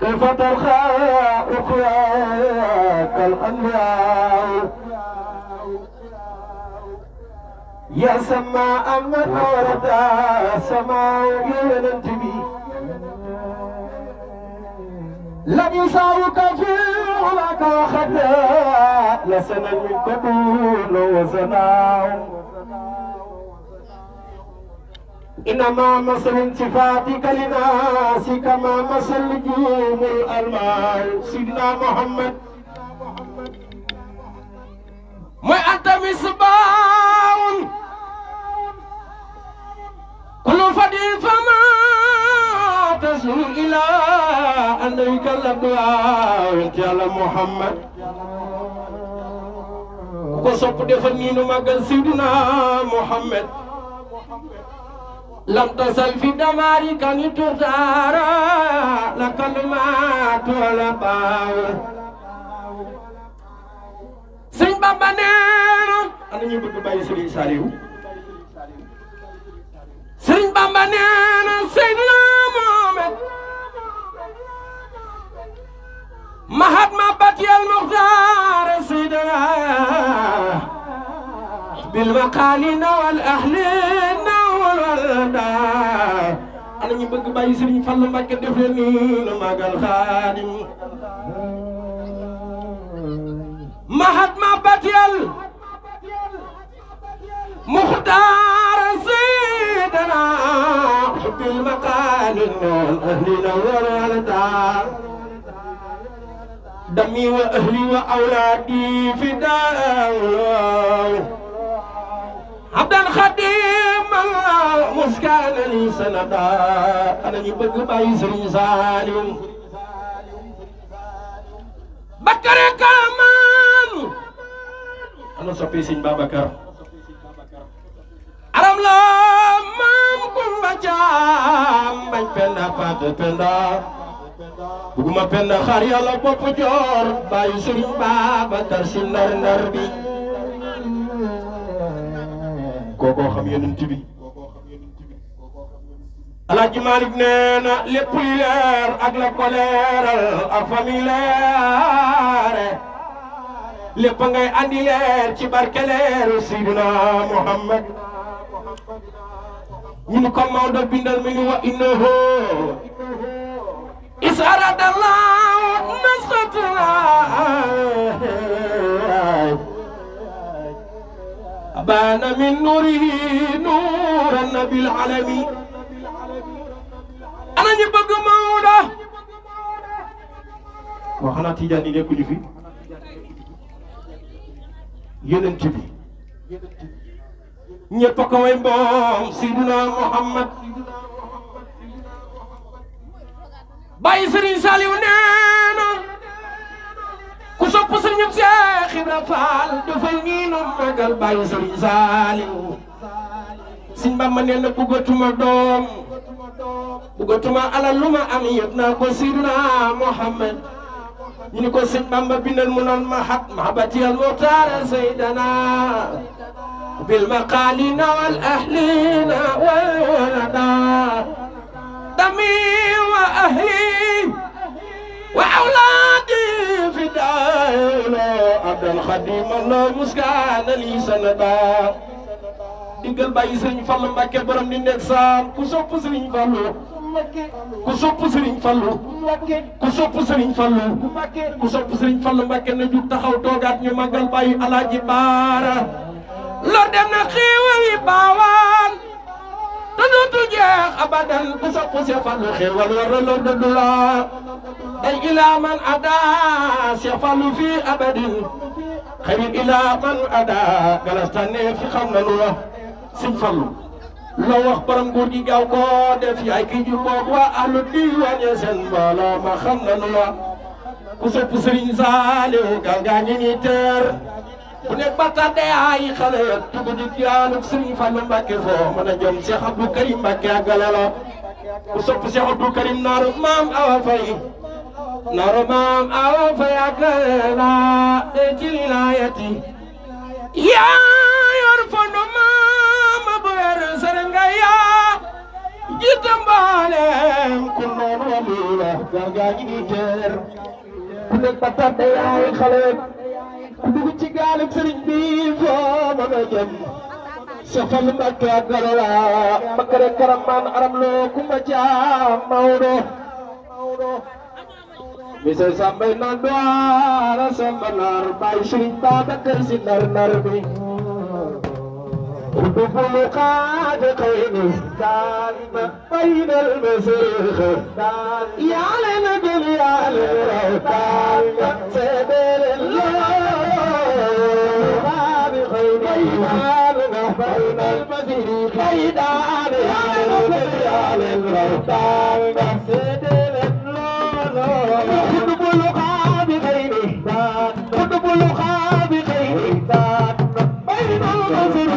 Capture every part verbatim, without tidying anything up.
كيف ترخى أخراك الأنبياء يا سماء من ورد سماء ينتبي لم يساوك في علاك وخدا لسنا منك دون وزنا إنما مثل انتفاضك لناس كما مثل جيوم الألمان سيدنا محمد ما أنت مصباح كل فضيل فما تصل إلى أن يكلم دعاء على محمد وصف دفنين مقل سيدنا محمد لم تصل في دمارك نتوتار لكلمات ولا باو سيد بابا نينا أنا نيبك باي سيدي ساليو سيد بابا نينا سيدنا محمد مهاتما باتي المختار سيدنا بالمقالين والأهلين والولدان أنا نيبك باي سيدي فالله مكة دفلنين ماغال خادم مهاتما باتيال مختار سيدنا حب المقال والأهلنا والولدان دمي وأهلي وأولادي فداء عبد الخديم مسكان لي سندا أنا نبغ باي سري سالم بكر كمان أنا سبي سين بابكر أرام لا مام كم بجام باي بندا بات بندا بقوم بندا خاري على بوب جور باي سري بابكر سينار نربي كوكو خم ينتبي Alaaji Malik neena lépp li leer ak la ko leeral ak fa mi leere lépp ngay andi leer ci barke leeru Seydina Muhammad ñun ko Maodo bindal mi ni wa innahu isaradallahu nasqatuna abana min nurihi nuran nabil alamin ana ñu bëgg Maodo wax na Tijaan yi nekkuñu fi Yonent bi ñëpp ko way mboom Seydina Muhammad Baye Serigne Saliou neena ku sopp Serigne Cheikh Ibra Fall dafay nii nu magal Baye Serigne Saliou Serigne Bamba neena bëggatuma doom bëggatuma alal lu ma am yëpp naa ko Seydina Muhammad ñu ni ko Serigne Bamba bindal mu naan mahat mahabati al muxtaar Seydina bil maqalina wal ahlina wal walada dami wa ahli wa awladi fidaa'ila abdal khadim Allah muskana li sanada diggal Baye Serigne Fallu Mbacké borom di nekk saam ku sopp Serigne Fallu ku sopp Serigne Fallu ku sopp Serigne Fallu ku sopp Serigne Fallu Mbacké na jug taxaw toogaat ñu magal Baye Alaaji Baara lor dem na xéewal yi baawaan te dootu jeex abadan ku sopp Cheikh Fallu xéewal war na lor dëddu la ay ilaa man ada Cheikh Fallu fii abadin xëy ilaa man ada galastane fi xam na lu la Serigne Fallu loo wax borom nguur gi gaaw ko def yaay ki ju boog waa ahlu diwaan ya seen mbooloo ma xam na lu la ku sopp Serigne Saliou gal gaa ngi ni teer bu nekk ba tàdde ay xale tugu di jaaluk Serigne Fallu Mbacké foo mën a jëm Cheikh Abdou Karim Mbacké àggale la ku sopp Cheikh Abdou Karim naaru maam Awa Faye naaru maam Awa Faye àggale la de ci wilaayati yaa yor fondo maam bu wer sere nga yaa jiite mbaaleem ku noonu Saliou gaa ñi ngi teer ku nekk ba tànn yaay xale ku dugg ci gaalu sëriñ bi foo mën a jëm Cheikh Fallou Mbacké ak Galala Bakare Karaman aram loo Kumba Caam Maodo Mister Sambay naan doara Samba Nar Baye Serigne Babacar Si nar nar bi دخول قادقين دائما بين المسيخ يا لنجل يا للروتان سبيل الله قادقين دائما بين المسيخ دائما يا لنجل يا للروتان سبيل الله دخول قادقين دخول قادقين بين المسيخ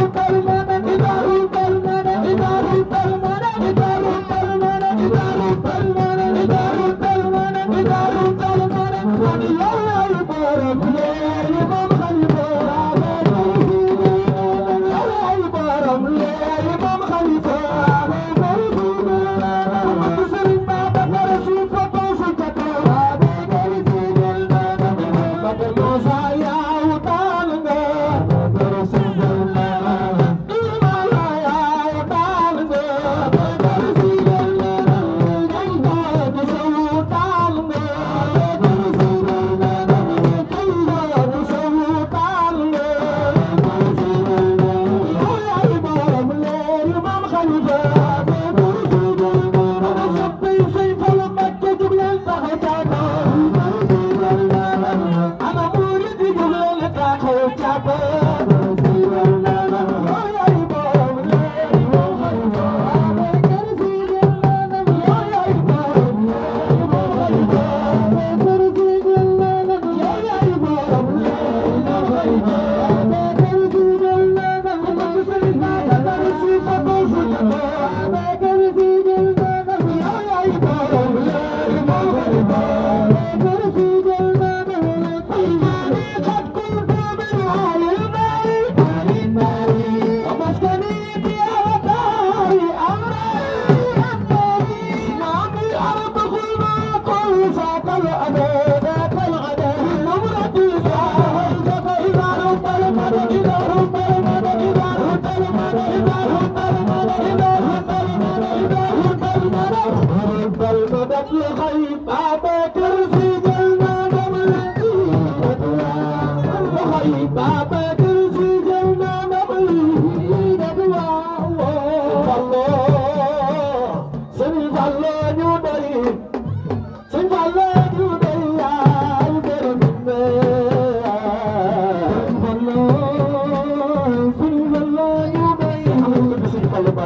Thank you. المدد لغيب بابكر سجلنا نملكي لغيب بابكر سجلنا نملكي الله سنف الله يدري سنف الله يدري يا يدري سنف الله سنف الله يدري سنف الله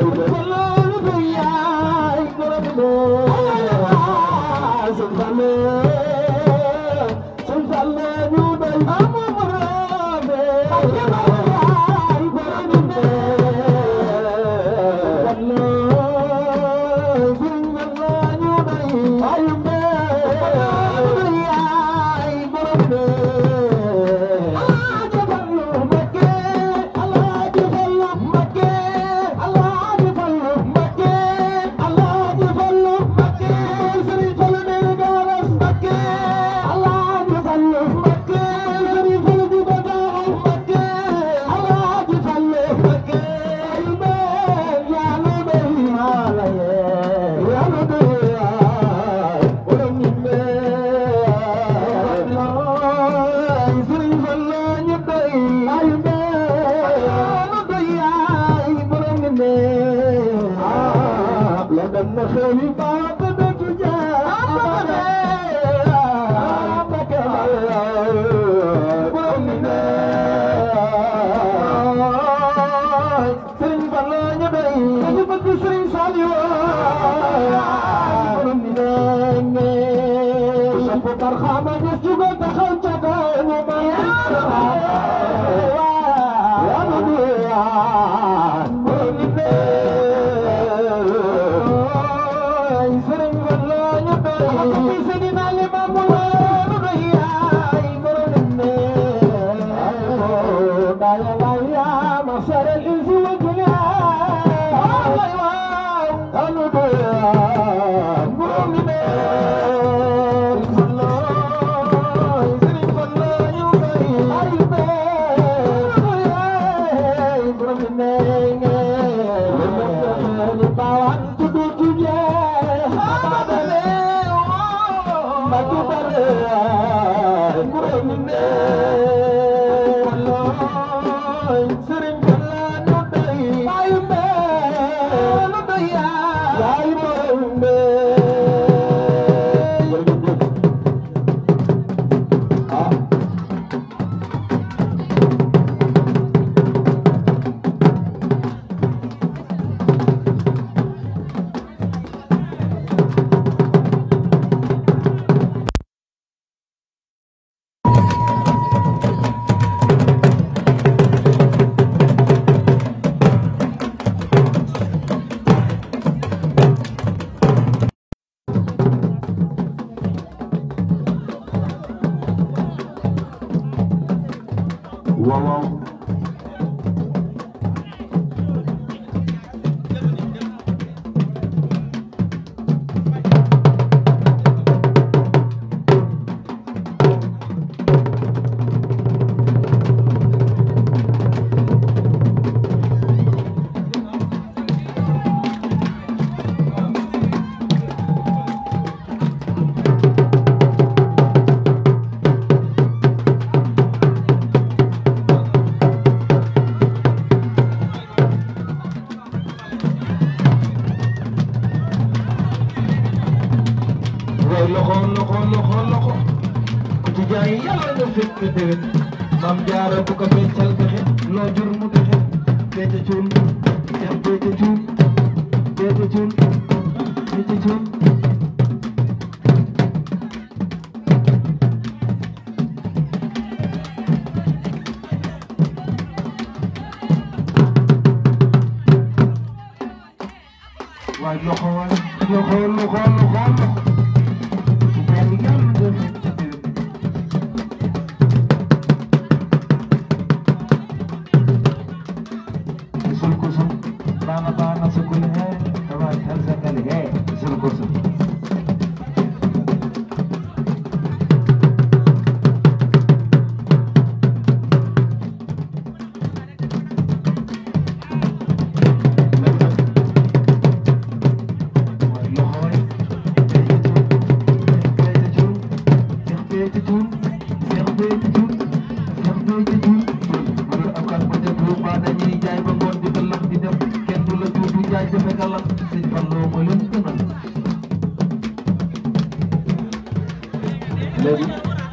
léegi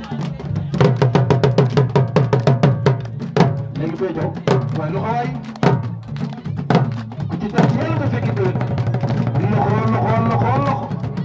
léegi booy jox waaye loxo waay ku ci def yàlla nga fekk déwén loxo loxo loxo loxo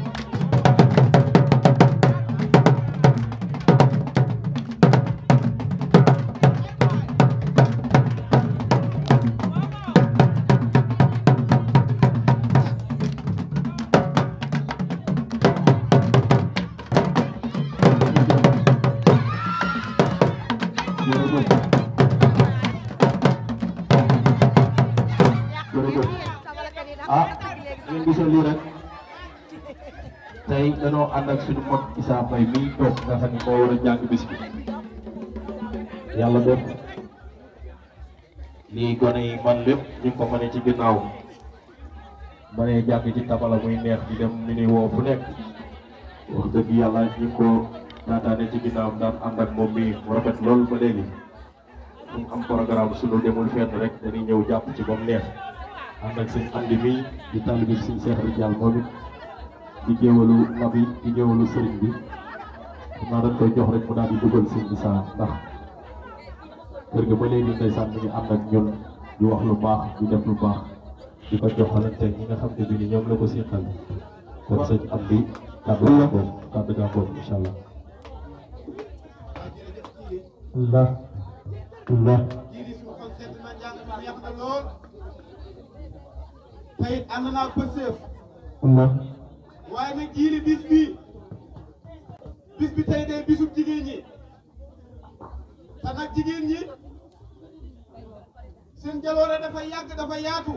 ah ngeen gisal lii rek tey danoo ànd ak suñu mag Issa Mbaye mii toog nga xam ni moo war a jàng bis bi yàlla def lii gone yi man lépp ñu ko mënee ci ginnaaw mënee jàng ci tabala muy neex di dem ni ni woo fu nekk wax dëgg yàlla ñu ko daataane ci ginnaaw daan ànd ak moom mii mu rafet loolu ba léegi fu mu am programme suñu demul fenn rek dañuy ñëw jàpp ci ba mu neex ànd ak sëñ Andi mi di taalibe sëñ Cheikh Ridial moom it di géewalu nabi di géewalu sëriñ bi xam naa dañ koy jox rek mu daal di dugal sëñ Issa ndax kër ga ba léegi ndeysaan mi ngi ànd ak ñun di wax lu baax di def lu baax di ko joxalante ñi nga xam ne bi ni ñoom la ko siqal kon sëñ Andi kàddu gaa boobu kàddu gaa boobu incha allah Allah Allah tey ànd naa ko seef Allah waaye nag jiili bis bi bis bi tey day bisub jigéen ñi te nag jigéen ñi seen jaloore dafa yàgg dafa yaatu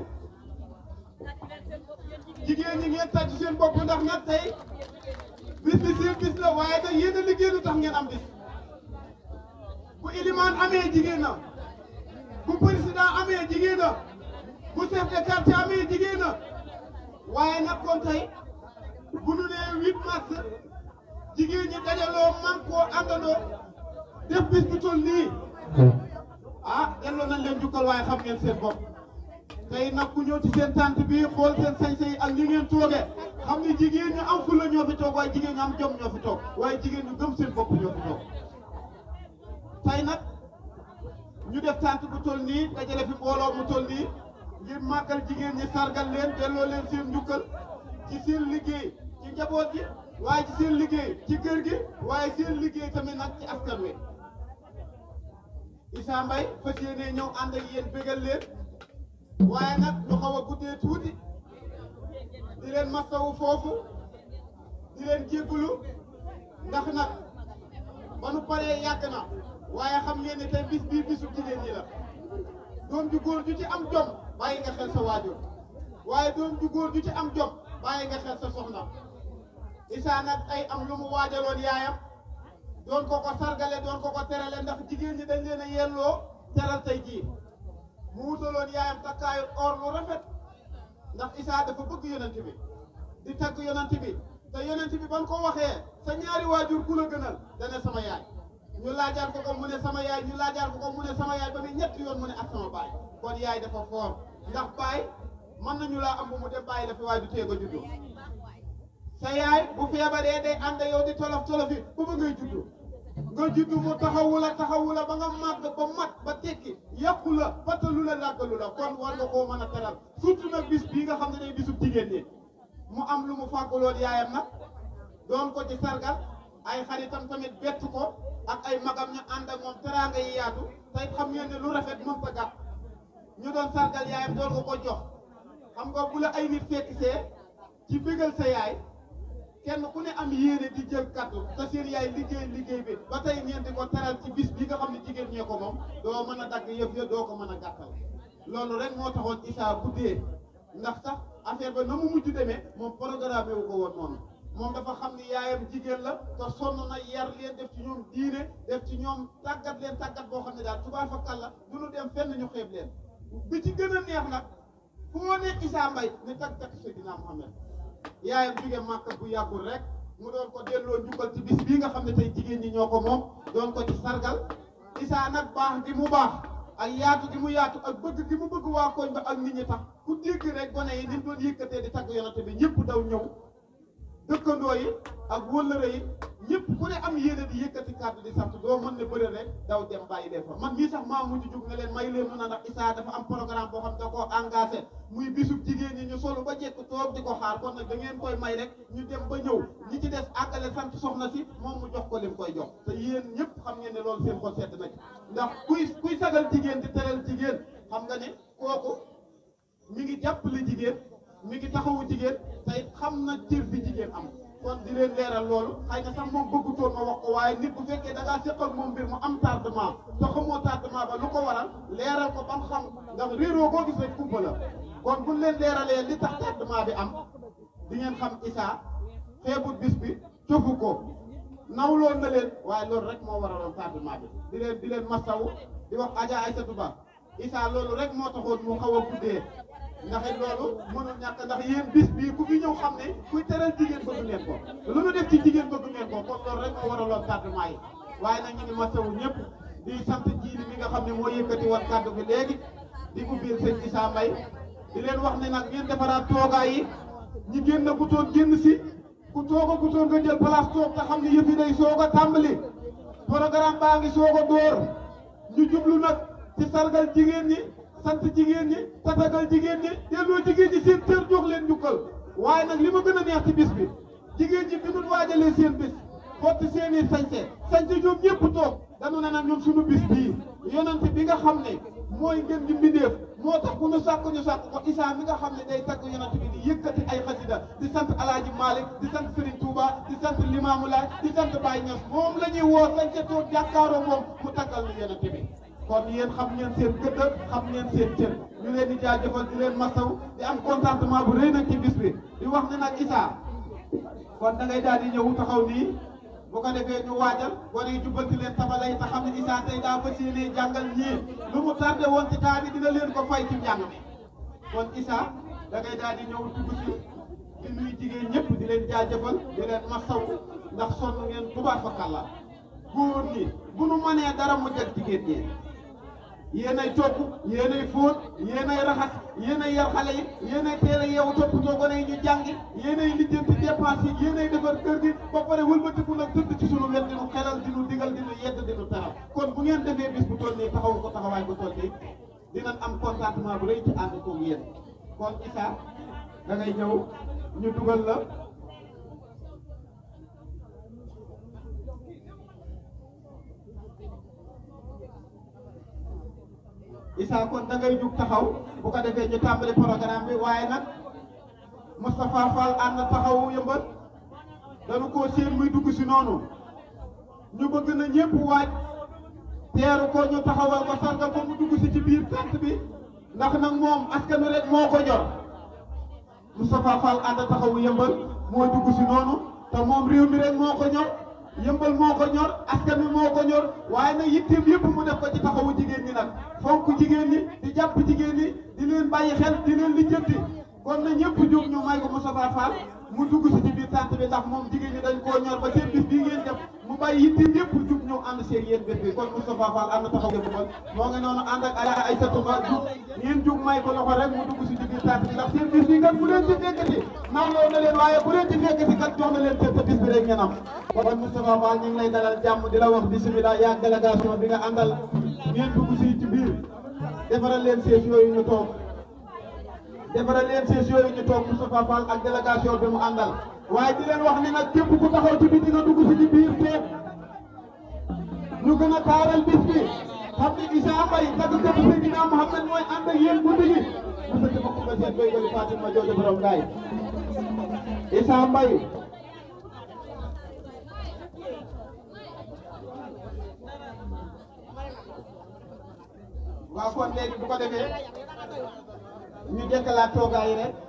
jigéen ñi ngeen tàcc seen bopp ndax nag tey bis bi seen bis la waaye nag yéen a liggéey lu tax ngeen am bis bu ilimaan amee jigéen na bu président amee jigéen na bu chef de quartier amee jigéen na waaye nag kon tey bu nu nee huit mars jigéen ñi dajaloo man koo àndandoo def bis bu toll nii ah delloo nañ leen jukkal waaye xam ngeen seen bopp tey nag ku ñëw ci seen tànt bi xool seen sañse yi ak li ngeen toogee xam ni jigéen ñu am fulla ñoo fi toog waaye jigéen ñu am jom ñoo fi toog waaye jigéen ñu gëm seen bopp ñoo fi toog tey nag ñu def tànt bu toll nii dajale fi mbooloo mu toll nii ngir màggal jigéen ñi sargal leen delloo leen seen njukkal ci seen liggéey ci njaboot gi waaye ci seen liggéey ci kër gi waaye seen liggéey tamit nag ci askan wi Issa Mbaye fas yéene ñëw ànd ak yéen bégal leen waaye nag lu xaw a guddee tuuti di leen masawu foofu di leen jéggulu ndax nag ba nu paree yàgg na waaye xam ngeen ne tey bis bii bisu jigéen ñi la doom ju góor ju ci am jom bàyyi nga xel sa waajur waaye doom ju góor ju ci am jom bàyyi nga xel sa soxna Issa nag ay am lu mu waajaloon yaayam doon ko ko sargale doon ko ko terale ndax jigéen ñi dañ leen a yelloo teral tey jii mu wutaloon yaayam takkaayu or lu rafet ndax Issa dafa bëgg yonent bi di tagg yonent bi te yonent bi ban ko waxee sa ñaari waajur ku la gënal dane sama yaay ñu laajaat ko ko mu ne sama yaay ñu laajaat ko ko mu ne sama yaay ba muy ñetti yoon mu ne ak sama baay kon yaay dafa foor ndax baay mën nañu laa am bu mu def bàyyi la fi waaye du teeg a juddu sa yaay bu feebaree day ànd yow di tolof tolofi ba ba ngay juddu nga juddu mu taxawu la taxawu la ba nga màgg ba mat ba tekki yàqu la fàttalu la làggalu la kon war nga koo mën a teral surtout nag bis bii nga xam ne day bisub jigéen ñi mu am lu mu fàgguloon yaayam nag doon ko ci sargal ay xaritam tamit bett ko ak ay magam ñu ànd ak moom teraanga yi yaatu tey xam ngeen ne lu rafet mën ta gàtt ñu doon sargal yaayam doon ko ko jox xam nga bu la ay nit fekk see ci bégal sa yaay kenn ku ne am yéene di jël kaddu te seen yaay liggéey liggéey bi ba tey ngeen di ko teral ci bis bi nga xam ne jigéen ñee ko moom doo mën a dagg yëf ya doo ko mën a gàttal loolu rek moo taxoon Issa guddee ndax sax affaire ba na mu mujj demee moom programme wu ko woon noonu moom dafa xam ni yaayam jigéen la te sonn na yar leen def ci ñoom diine def ci ñoom tàggat leen tàggat boo xam ne daal tubaab fa kàlla du ñu dem fenn ñu xeeb leen bi ci gën a neex nag foo ne Issa Mbaye ni tag tag Seydina Muhammad yaayam jóge Màkka bu yàggul rek mu doon ko delloo njukkal ci bis bii nga xam ne tey jigéen ñi ñoo ko moom doon ko ci sargal Issa nag baax gi mu baax ak yaatu gi mu yaatu ak bëgg gi mu bëgg waa koñ ba ak nit ñi tax ku ku dégg rek gone yi ni mu doon yëkkatee di tagg yonent bi ñëpp daw ñëw dëkkandoo yi ak wëllëre yi ñëpp ku ne am yéene di yëkkati kàddu di sant doo mën ne bëre rek daw dem bàyyi leen fa man mii sax maa mujj jug ne leen may leen mun a ndax Issa dafa am programme boo xam da koo engagé muy bisub jigéen ñi ñu solu ba jekk toog di ko xaar kon nag da ngeen koy may rek ñu dem ba ñëw ñi ci des àggale sant soxna si moom mu jox ko lim koy jox te yéen ñëpp xam ngeen ne loolu seen xol sedd na ci ndax kuy kuy sagal jigéen di teral jigéen xam nga ne kooku mi ngi jàppale jigéen mi ngi taxawu jigéen tey xam na cër bi jigéen am kon di leen leeral loolu xëy na sax moom bëggutoon ma wax ko waaye nit bu fekkee da ngaa seq ak moom mbir mu am tardement te xamoo tardement ba lu ko waral leeral ko ba mu xam ndax réeroo boo gis rek kumpa la kon buñ leen leeralee li tax tardement bi am di ngeen xam Issa xeebut bis bi cofu ko nawloon na leen waaye loolu rek moo waraloon tardement bi di leen di leen masawu di wax Adja Aïssatou Ba Issa loolu rek moo taxoon mu xaw a guddee ndax it loolu mënul ñàkk ndax yéen bis bii ku fi ñëw xam ne kuy teral jigéen bëgg ngeen ko lu nu def ci jigéen bëgg ngeen ko kon loolu rek moo waraloon tardement yi waaye nag ñu ngi masawu ñëpp di sant jiili mi nga xam ne moo yëkkati woon kàddu bi léegi di ubbil sëñ Issa Mbaye di leen wax ne nag ngeen defaraat toogaay yi ñi génn gutoon génn si ku toog a gutoon nga jël place toog te xam ne yëf yi day soog a tàmbali programme baa ngi soog a door ñu jublu nag ci sargal jigéen ñi sant jigéen ñi tatagal jigéen ñi delloo jigéen ñi seen cër jox leen njukkal waaye nag li ma gën a neex ci bis bi jigéen ñi bi ñu waajalee seen bis xotti seen i sañse sañse ñoom ñëpp toog dañu ne nag ñun suñu bis bii yonent bi nga xam ne mooy ngeen di mbindeef moo tax ku ñu sàkk ñu sàkk ko Issa mi nga xam ne day tagg yonent bi di yëkkati ay xasida di sant Alaaji Malick di sant Serigne Touba di sant Limamou Laye di sant Baye Niass moom la ñuy woo sañse toog jàkkaaroo moom mu taggal ñu yonent bi kon yéen xam ngeen seen gëdd xam ngeen seen cër ñu leen di jaajëfal di leen masaw di am contentement bu rëy nag ci bis bi di wax ne nag Issa kon da ngay daal di ñëw taxaw nii bu ko defee ñu waajal war yi jubbanti leen tabala yi te xam ne Issa tey daa fas yéene jàngal ñii lu mu tardé woon ci temps bi dina leen ko fay ci njàng mi kon Issa da ngay daal di ñëw dugg si di nuyu jigéen ñëpp di leen jaajëfal di leen masaw ndax sonn ngeen tubaab fa kàlla góor ñi bu nu mënee dara mu jag jigéen ñi yéenay togg yéenay fóot yéenay raxas yéenay yar xale yi yéenay teel a yeewu toppatoo gone yi ñu jàngi yéenay lijjanti dépense yi yéenay defar kër gi ba pare wëlbatiku nag tëdd ci sunu wet di nu xelal di nu digal di nu yedd di nu taral kon bu ngeen defee bis bu toll nii taxawu ko taxawaay bu toll nii dinañ am contentement bu rëy ci ànd koog yéen kon Issa da ngay ñëw ñu dugal la Issa kon da ngay jug taxaw bu ko defee ñu tàmbali programme bi waaye nag Moustapha Fall ànd taxawu yëmbal dañu koo séen muy dugg si noonu ñu bëgg na ñëpp waaj teeru ko ñu taxawal ko sargal ko mu dugg si ci biir tànt bi ndax nag moom askan wi rek moo ko ñor Moustapha Fall ànd taxawu yëmbal moo dugg si noonu te moom réew mi rek moo ko ñor yëmbal moo ko ñor askan wi moo ko ñor waaye nag yitteem yëpp mu def ko ci taxawu jigéen ñi nag fonk jigéen ñi di jàpp jigéen ñi di leen bàyyi xel di leen lijjanti kon na ñëpp jóg ñu may ko Moustapha Fall mu dugg si ci biir tànt bi ndax moom jigéen ñi dañ koo ñor ba seen bis bii ngeen def mu bàyyi yitteem yëpp jóg ñëw ànd seen yéen bés bi kon Moustapha Fall ànd taxaw yëmbal moo ngi noonu ànd ak Adja Aïssatou Ba jóg ngeen jóg may ko loxo rek mu dugg si ci biir tànt bi ndax seen bis bi kat bu leen ci fekkati nawloo na leen waaye bu leen ci fekkati kat jox na leen seen te bis bi rek ngeen am kon Moustapha Fall ñu ngi lay dalal jàmm di la wax bismillah yaa délégation bi nga àndal ngeen dugg si ci biir defaral leen sees yooyu ñu toog defaral leen sees yooyu ñu toog Moustapha Fall ak délégation bi mu àndal waaye di leen wax ni nag képp ku taxaw ci biir dina dugg si ci biir teeb ñu gën a taaral bis bi xam ne Issa Mbaye tàggkat Seydina Mouhamed mooy ànd ak yéen guddi gi mos a ci bokk ba seet béy bali Fatima jooju borom ngaay Issa Mbaye waaw kon léegi bu ko defee ñu dekkalaat toogaay yi rek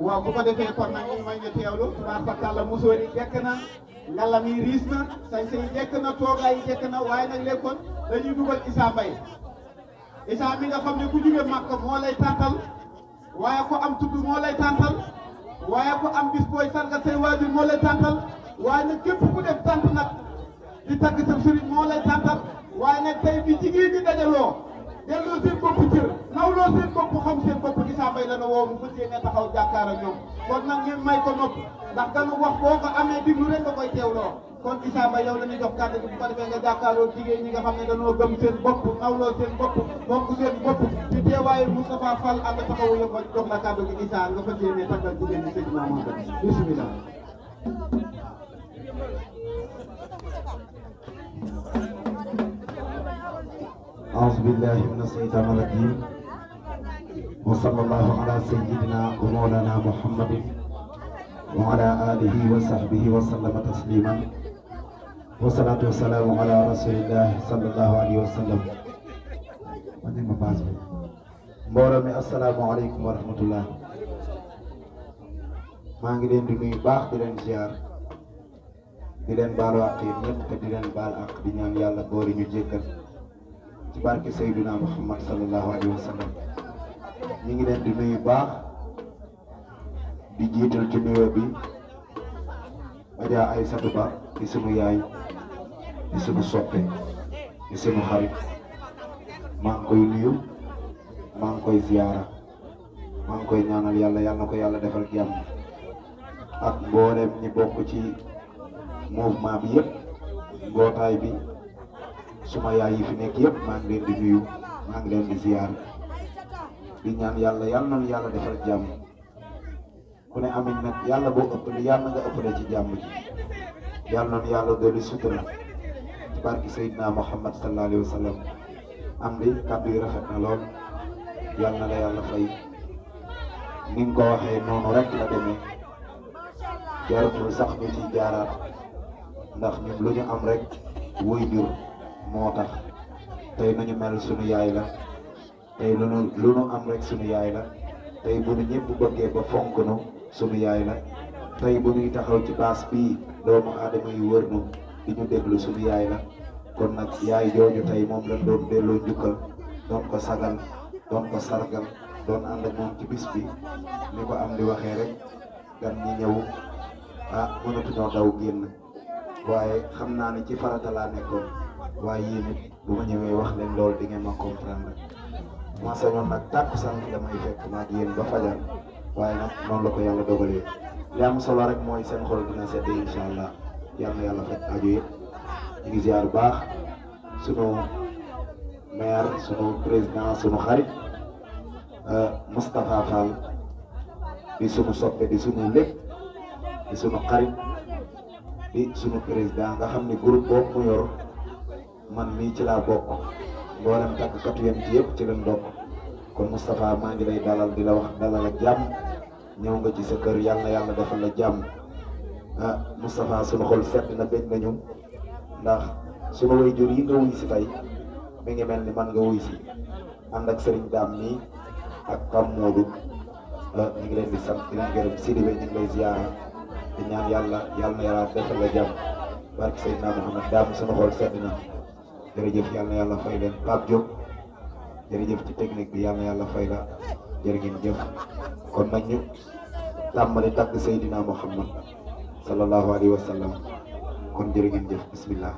waaw bu ko defee kon nag ñu may ñu teewlu tubaar fakàlla musóor yi jekk na ngalam yi riis na sañse yi jekk na toogaay yi jekk na waaye nag léegi kon dañuy dugal Issa Mbaye Issa mi nga xam ne ku jóge Makka moo lay tàntal waaye ko am tudd moo lay tàntal waaye ko am bis booy sargal say waajur moo lay tàntal waaye nag képp ku def tànt nag di tagg sa sëriñ moo lay tàntal waaye nag tey bi jigéen ñi dajaloo delloo seen bopp cër nawloo seen bopp xam seen bopp Issa Mbaye la na woo mu fas yéene taxaw jàkkaar ak ñoom kon nag ngeen may ko nopp ndax ganu wax boo ko amee diglu rek nga koy teewloo kon Issa Mbaye yow la ñuy jox kàddu gi bu ko defee nga jàkkaarloo jigéen ñi nga xam ne dañoo gëm seen bopp nawloo seen bopp fonk seen bopp ci teewaayu Moustapha Fall ànd taxawu yëpp jox la kàddu gi Issa nga fas yéene taggal jigéen ñi sëñ Mamadou bismillah أعوذ بالله من الشيطان الرجيم وصلى الله على سيدنا ومولانا محمد وعلى آله وصحبه وسلم تسليما والصلاة والسلام على رسول الله صلى الله عليه وسلم mbooloo mi asalaamaaleykum wa rahmatullah maa ngi leen di nuyu baax di leen ziar di leen baalu àq yéen ñëpp te di leen baal àq di ñaan yàlla boori ñu jéggal ci barke Seydina Muhammad sallallahu alayhi wa sallam ñu ngi leen di nuyu baax di jiital ci nuyoo bi Adja Aïssatou Ba di sunu yaay di sunu soppe di sunu xarit maa ngi koy nuyu maa ngi koy ziyaara maa ngi koy ñaanal yàlla yàlla na ko yàlla defal jàmm ak mboolem ñi bokk ci mouvement bi yëpp mbootaay bi suma yaay yi fi nekk yëpp maa ngi leen di nuyu maa ngi leen di ziyaar di ñaan yàlla yàlla na yàlla defal jàmm ku ne amin nag yàlla boo ëppale yàlla nga ëppale ci jàmm ji yàlla na yàlla dolli sutura ci barki Seydina Muhammad sallallahu alayhi wa sallam am di kàddu yi rafet na lool yàlla na la yàlla fay ni nga ko waxee noonu rek la demee jaratul sax ñu ci jaaraat ndax ñun lu ñu am rek wuy jur moo tax tey nañu mel sunu yaay la tey lu nu lu nu am rek sunu yaay la tey bu nu ñëpp bëggee ba fonk nu sunu yaay la tey bu ñuy taxaw ci baas bii doomu aadama yi wër nu di ñu déglu sunu yaay la kon nag yaay jooju tey moom lañ doon delloo njukkal doon ko sagal doon ko sargal doon ànd ak moom ci bis bi ni ko am di waxee rek gan ñi ñëw ah mënatuñoo daw génn waaye xam naa ne ci farata laa nekkoon waaye yéen it bu ma ñëwee wax leen loolu di ngeen ma comprendre ma sañoon nag tàkk sant damay fekk maag yéen ba fajar waaye nag noonu la ko yàlla dogalee li am solo rek mooy seen xol dina sedd incha allah yal na yàlla faj aju yëpp ñu ngi ziar baax sunu maire sunu président sunu xarit Moustapha Fall di sunu soppe di sunu lépp di sunu xarit di sunu président nga xam ne groupe boobu mu yor man mii ci laa bokk mboolem tàggkatu yam ci yëpp ci lañ bokk kon Moustapha maa ngi lay dalal di la wax dalal ak jàmm ñëw nga ci sa kër yàlla na yàlla defal la jàmm ah Moustapha sunu xol sedd na bëgg nañu ndax sunu waajur yi nga wuy si tey mi ngi mel ni man nga wuy si ànd ak Serigne Dame nii ak Pam Modou ñu ngi leen di sant di leen gërëm Sidibé ñu ngi lay ziyaara di ñaan yàlla yàlla na yàlla defal la jàmm barke Seydina Muhammad Dame sunu xol sedd na jërëjëf yàlla na yàlla fay leen Pape Diop jërëjëf ci technique bi yàlla na yàlla fay la jërë ngeen jëf kon nag ñu tàmbali tàgg Seydina Muhammad sallallahu alayhi wa sallam kon jërë ngeen jëf bismillah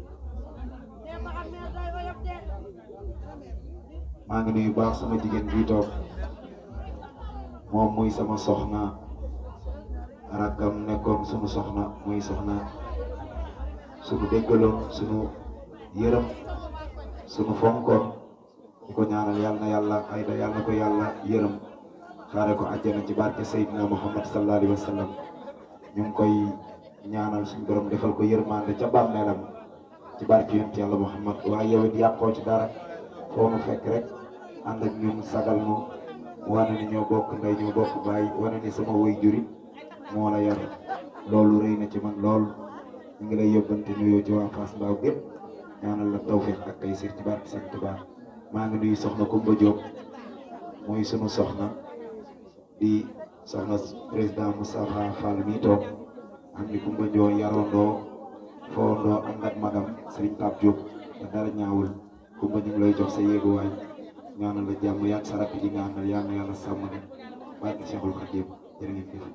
maa ngi nuyu baax sama jigéen bii toog moom muy sama soxna rakkam nekkoon sunu soxna muy soxna sunu déggaloon sunu yërëm sunu fonkoon di ko ñaanal yàlla na yàlla ayda yàlla na ko yàlla yërëm xaare ko àjjana ci barke Seydina Muhammad sallallahu alayhi wa sallam ñu ngi koy ñaanal suñu borom defal ko yërmande ca bàmmeelam ci barke yonent yàlla Muhammad waaye yow it yàqoo ci dara foo nu fekk rek ànd ak ñun sagal nu wane ni ñoo bokk ndey ñoo bokk baay wane ni sama way jurit moo la yar loolu rëy na ci man lool ñu ngi lay yóbbante nuyoo ci waa Fass Mbao gépp ñaanal la tawfeex ak tey sir ci barke Sëñ Tuubaa maa ngi nuyu soxna Kumba Diop mooy sunu soxna di soxna président Moustapha Fall mi toog am ni Kumba Njoo yarondoo foondoo ànd ak magam Serigne Pape Diop te dara ñaawul Kumba ñu ngi lay jox sa yéeguwaay ñaanal la jàmm yaag sa rakk ji nga àndal yal na yàlla sàmm leen barke Cheikhul Khadim jërë ngeen jëf.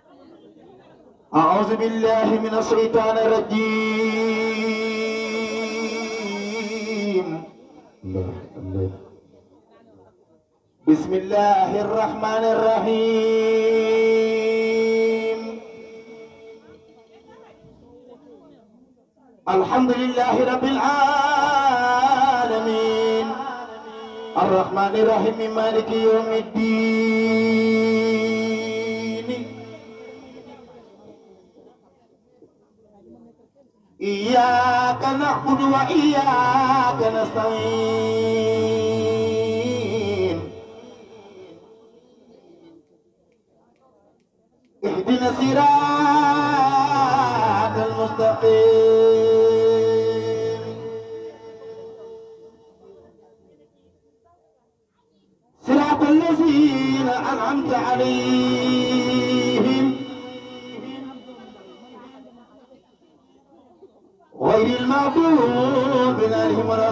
أعوذ بالله من الشيطان الرجيم. الله الله. بسم الله الرحمن الرحيم. الحمد لله رب العالمين الرحمن الرحيم مالك يوم الدين إياك نعبد وإياك نستعين اهدنا الصراط المستقيم صراط الذين أنعمت عليهم غير المغضوب عليهم ولا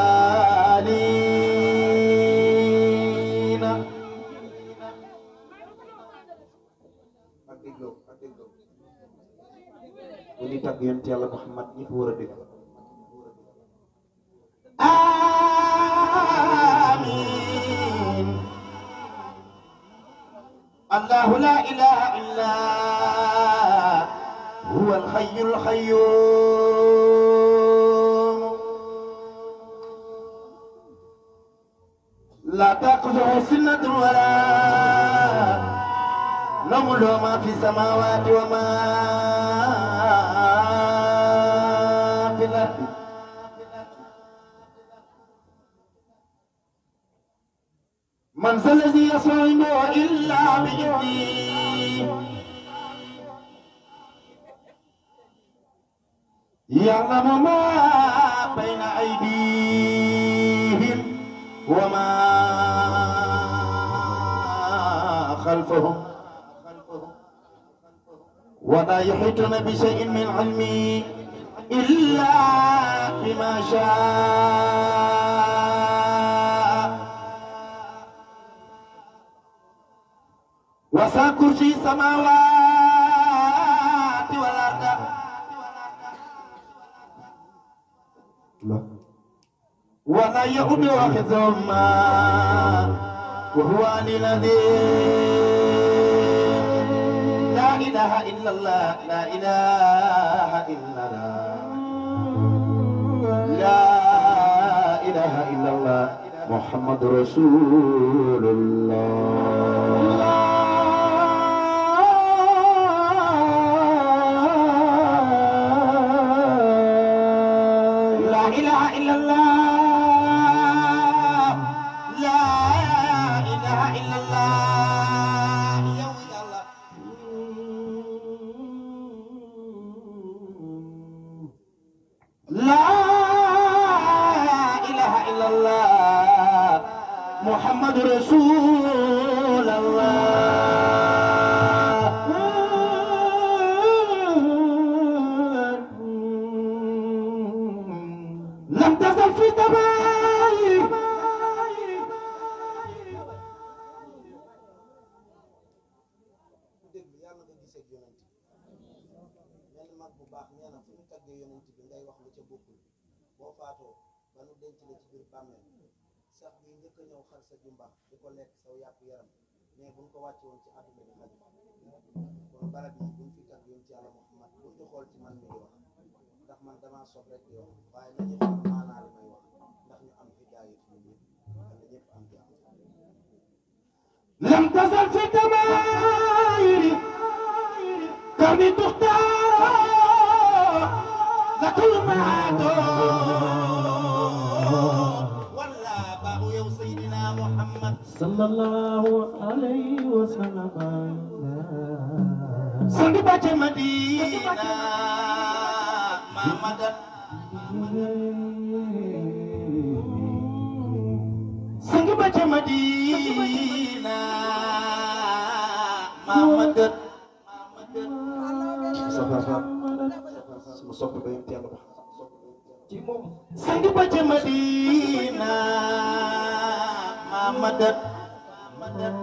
الضالين. bu ñu tagg yonent Yàlla Muhammad ñëpp war a dégg. amiin. Allahu la ilaha illa huwa al-hayyul qayyum la ta'khudhuhu sinatun wa la nawmun lahu ma fi samawati wa ma fil ardi man zal ladhi yashfa'u illa bi'idhnihi يعلم ما بين أيديهم وما خلفهم ولا يحيطون بشيء من علمه إلا بما شاء وسع كرسي السماوات والأرض ولا يؤد حفظهما وهو العظيم. لا إله إلا الله لا إله إلا الله لا إله إلا الله محمد رسول الله. لا إله إلا الله لا إله إلا الله يا الله. لا إله إلا الله محمد رسول الله. لم تزل في دمائي sax bi njëkk a ñëw xar sa jumbax di ko lekk saw yàpp yaram mais buñ ko wàcce woon ci àdduna bi xaj kon barab yi buñ fi tag yoon ci Yàlla Muhammad buñ di xool ci man mi di wax ndax man damaa sob rek di wax waaye nañu xam maanaa li may wax ndax ñu am hidaaya ci ñun ñëpp wala ñëpp am jàmm. lam tasal fi damairi kami tuxtaar lakul maado sallallahu alayhi wa sallam. Sang baca Madina Mamadat Sang baca Madina Moustapha Fall sama sopp ba yëpp yàlla wax ci moom sangi ba ca Madina Mamadat Mamadat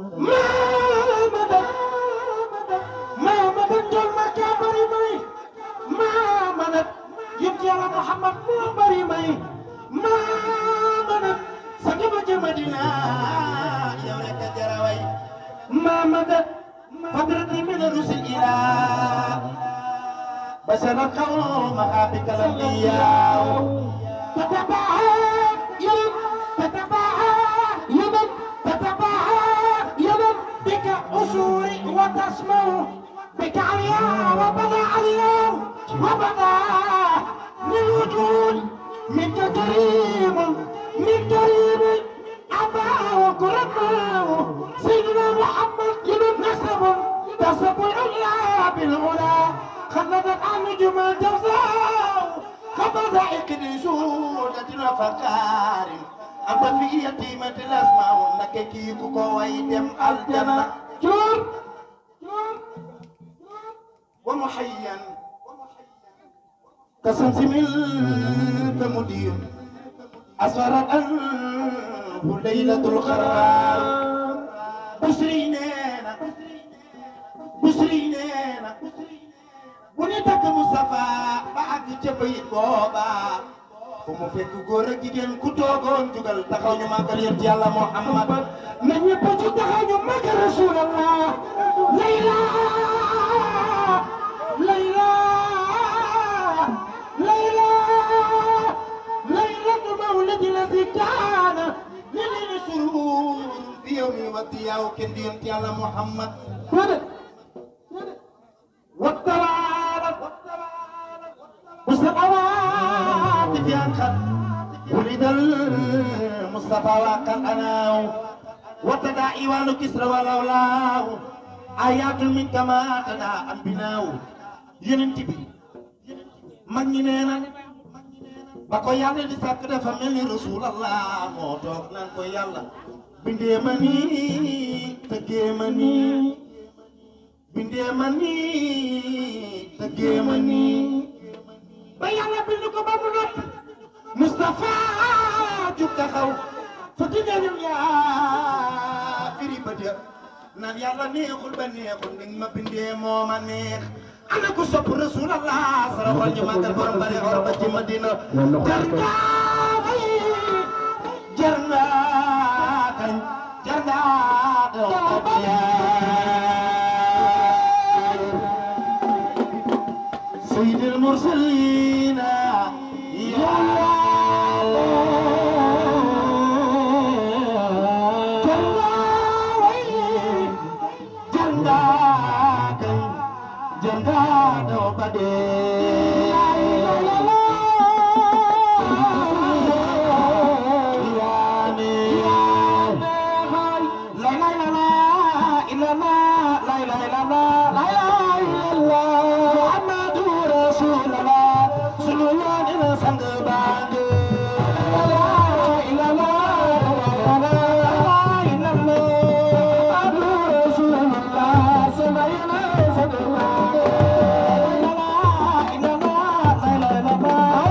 Mamadat jol ma ca bari may Mamadat yëpp yàlla Muhammad moo bari may Mamadat sangi ba ca Madina yow rek a jaraway Mamadat fadrati min rusul ilah بشرت قومها بك الانبياء تتبعها يمن تتبعها يمن تتبعها يمن بك أسور وتسمع بك عليا وبدا عليا وبدا للوجود منك كريم من كريم أبا وكرمه سيدنا محمد يمن نسب تسب العلا بالعلا خلدت عن نجوم الجوزاء خبزائق لسودة وفكار أنت في يتيمة الأسماء نككيك كويدم الجنة جور ومحيا كسمس ملك مدير أسفرت أنه ليلة القرار بشرينينا بشرينينا bu ñu takk Moustapha ba àgg ca bayit booba fu mu fekk góor ak jigéen ku toogoon jugal taxaw ñu màggal yéen ci yàlla Muhammad na ñëpp ci taxaw ñu màggal Rasulallah layla layla layla laylatu mawlidi lazi kaana lil surur bi yawmi wa diyaw kenn di yéen ci yàlla Muhammad والتوالد والسماوات في أنخد ولد المصطفى وقال أناو وتداعي والكسر والأولاه آيات من كما تدعى أنبناو ينتبه من ينينا بako yàlla di sàkk dafa mel ni Rasulallah moo toog naan ko yàlla bindee ma nii tëggee ma nii bindee ma nii tëggee ma nii ba yàlla bind ko ba mu nopp Moustapha jug taxaw fa diggañum yaa firi ba ja naan yàlla neexul ba neexul ni ma bindee moo ma neex ana ko sopp Rasulallah sara xol ñu màggal borom bari xor ba ci Madina jar ngaa way jar ngaa kañ jar ngaa daw سيد المرسلين يا جنات جنات وبدي la la la la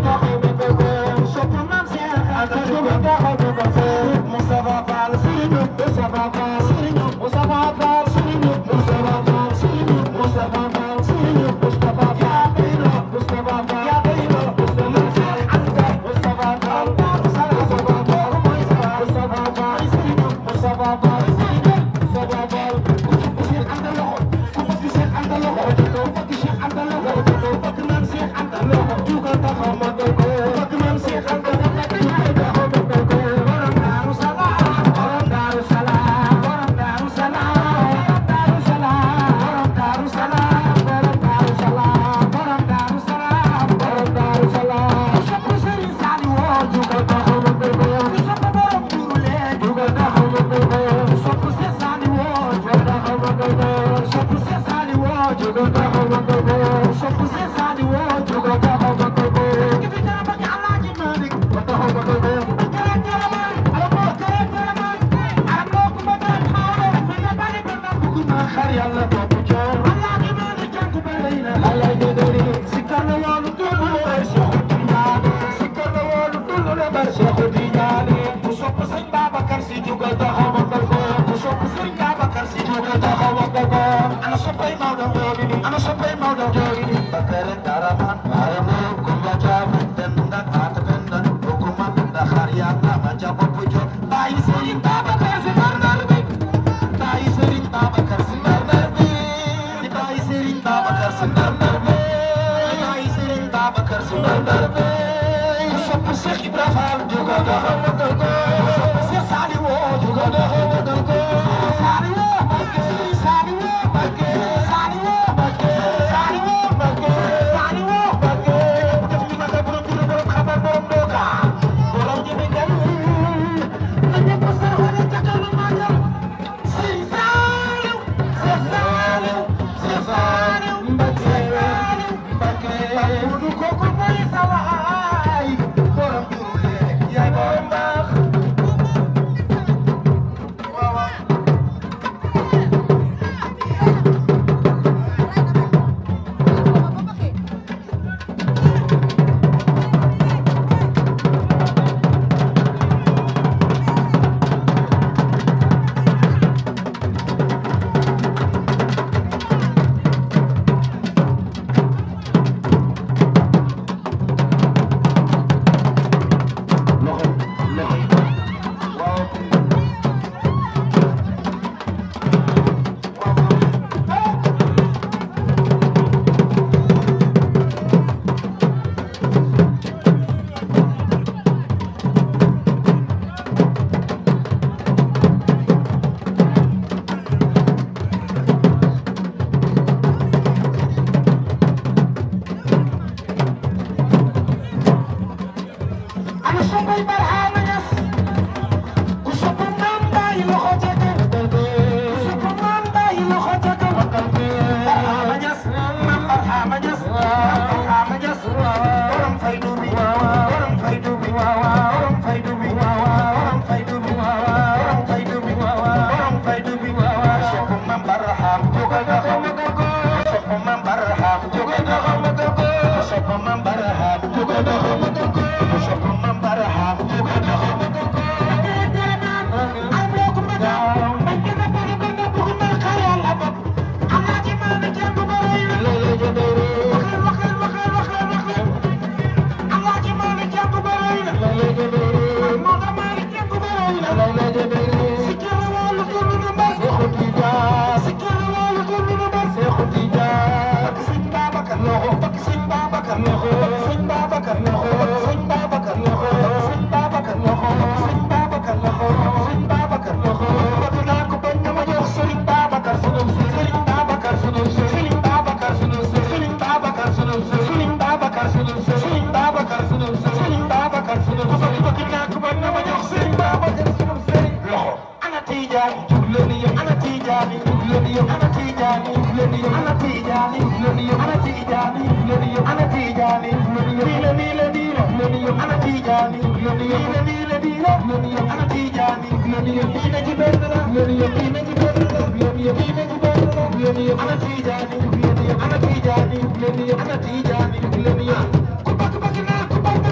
Ana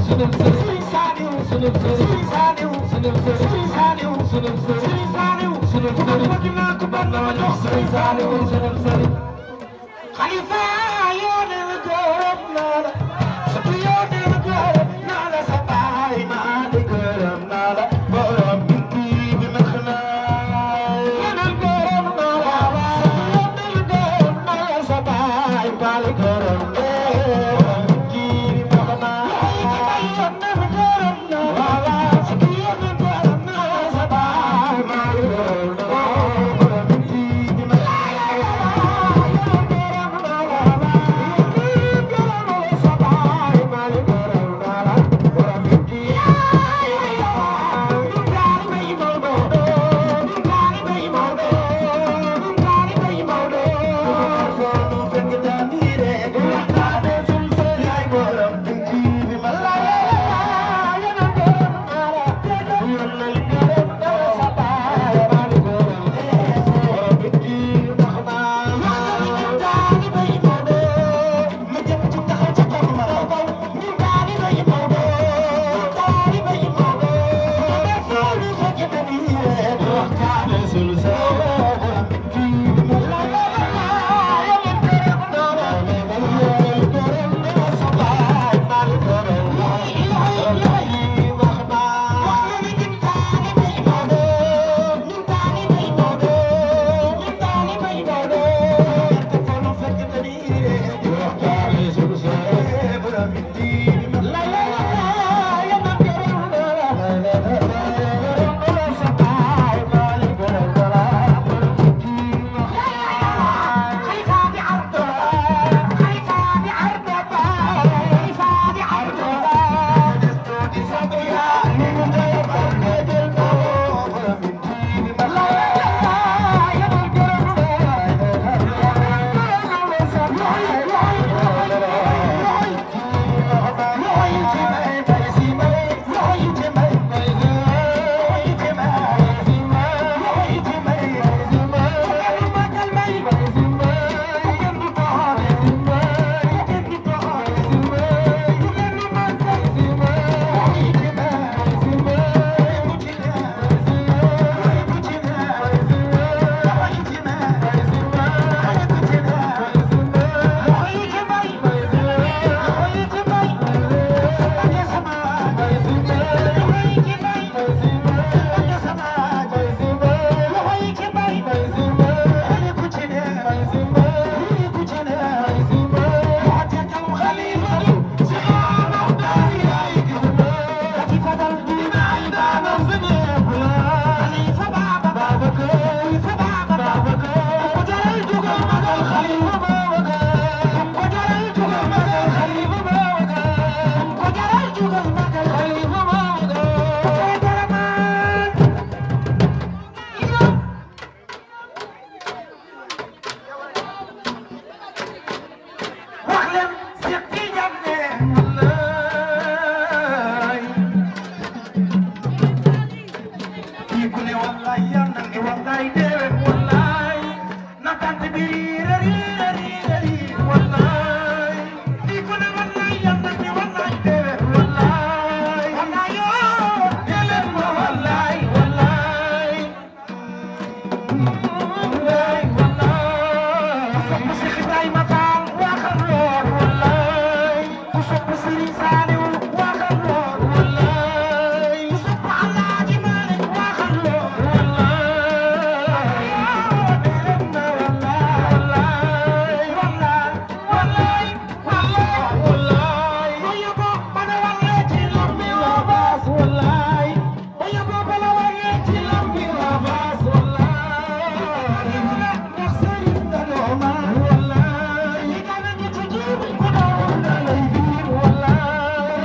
Wallahi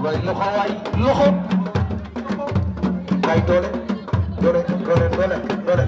waay loxo waay loxo waay doole doole doole doole doole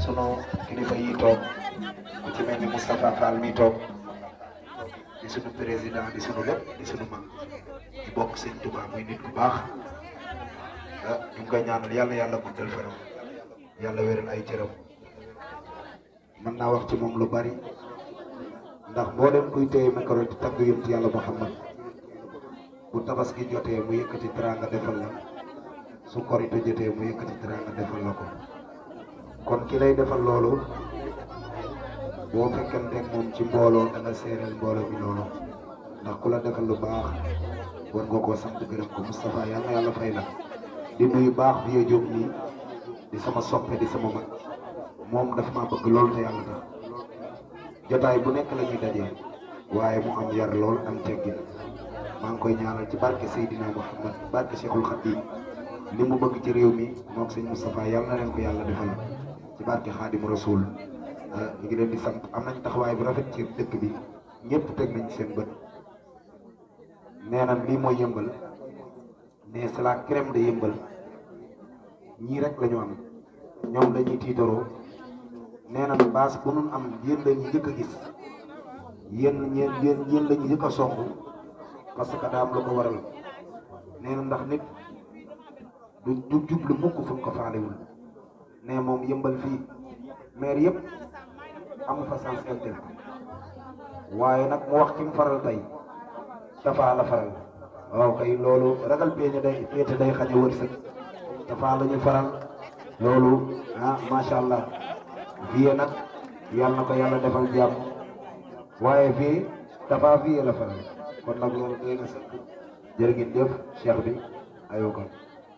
sunu kilifa yi toog ku ci mel ni Moustapha Fall mi toog di sunu président di sunu lépp di sunu mag di bokk sëñ Touba muy nit ku baax ah ñu ngi koy ñaanal yàlla yàlla guddal fanam yàlla wéral ay cëram mën naa wax ci moom lu bari ndax boo dem kuy téye micro di tagg yonent yàlla Muhammad bu tabaski jotee mu yëkkati teraanga defal la su korite jotee mu yëkkati teraanga defal la ko kon ki lay defal loolu boo fekkanteeg moom ci mbooloo da nga seereel mbooloo bi loolu ndax ku la defal lu baax war nga koo sant gërëm ko Moustapha yal na yàlla fay la di nuyu baax bi yoo jóg nii di sama soppe di sama mag moom dafa maa bëgg loolu te yàlla tax jotaay bu nekk la ñuy dajee waaye mu am yar lool am teggin maa ngi koy ñaanal ci barke Seydina Muhammad barke Cheikhul Khadim li mu bëgg ci réew mi moog sëñ Moustapha yal na leen ko yàlla defal ci barke Xaadimu Rasuul ñu ngi leen di sant am nañ taxawaay bu rafet ci dëkk bi ñëpp teg nañ seen bët nee na lii mooy yëmbal mais c'est la crème de yëmbal ñii rek la ñu am ñoom dañuy tiitaroo nee na baas bu nun am yéen lañu njëkk a gis yéen yéen yéen yéen lañu njëkk a song parce que daa am lu ko waral nee na ndax nit du du jublu mukk fu mu ko faalewul ne moom yëmbal fii maire yëpp amu fa sens interne waaye nag mu wax ci mu faral tey Tafa la faral waaw kay loolu ragal peeñe day peete day xañe wërsëg Tafa la ñu faral loolu ah macha allah vie nag yàlla na ko yàlla defal jàmm waaye fii Tafa vie la faral kon nag loolu day na sëkk jërë ngeen jëf cheikh bi ayoo ko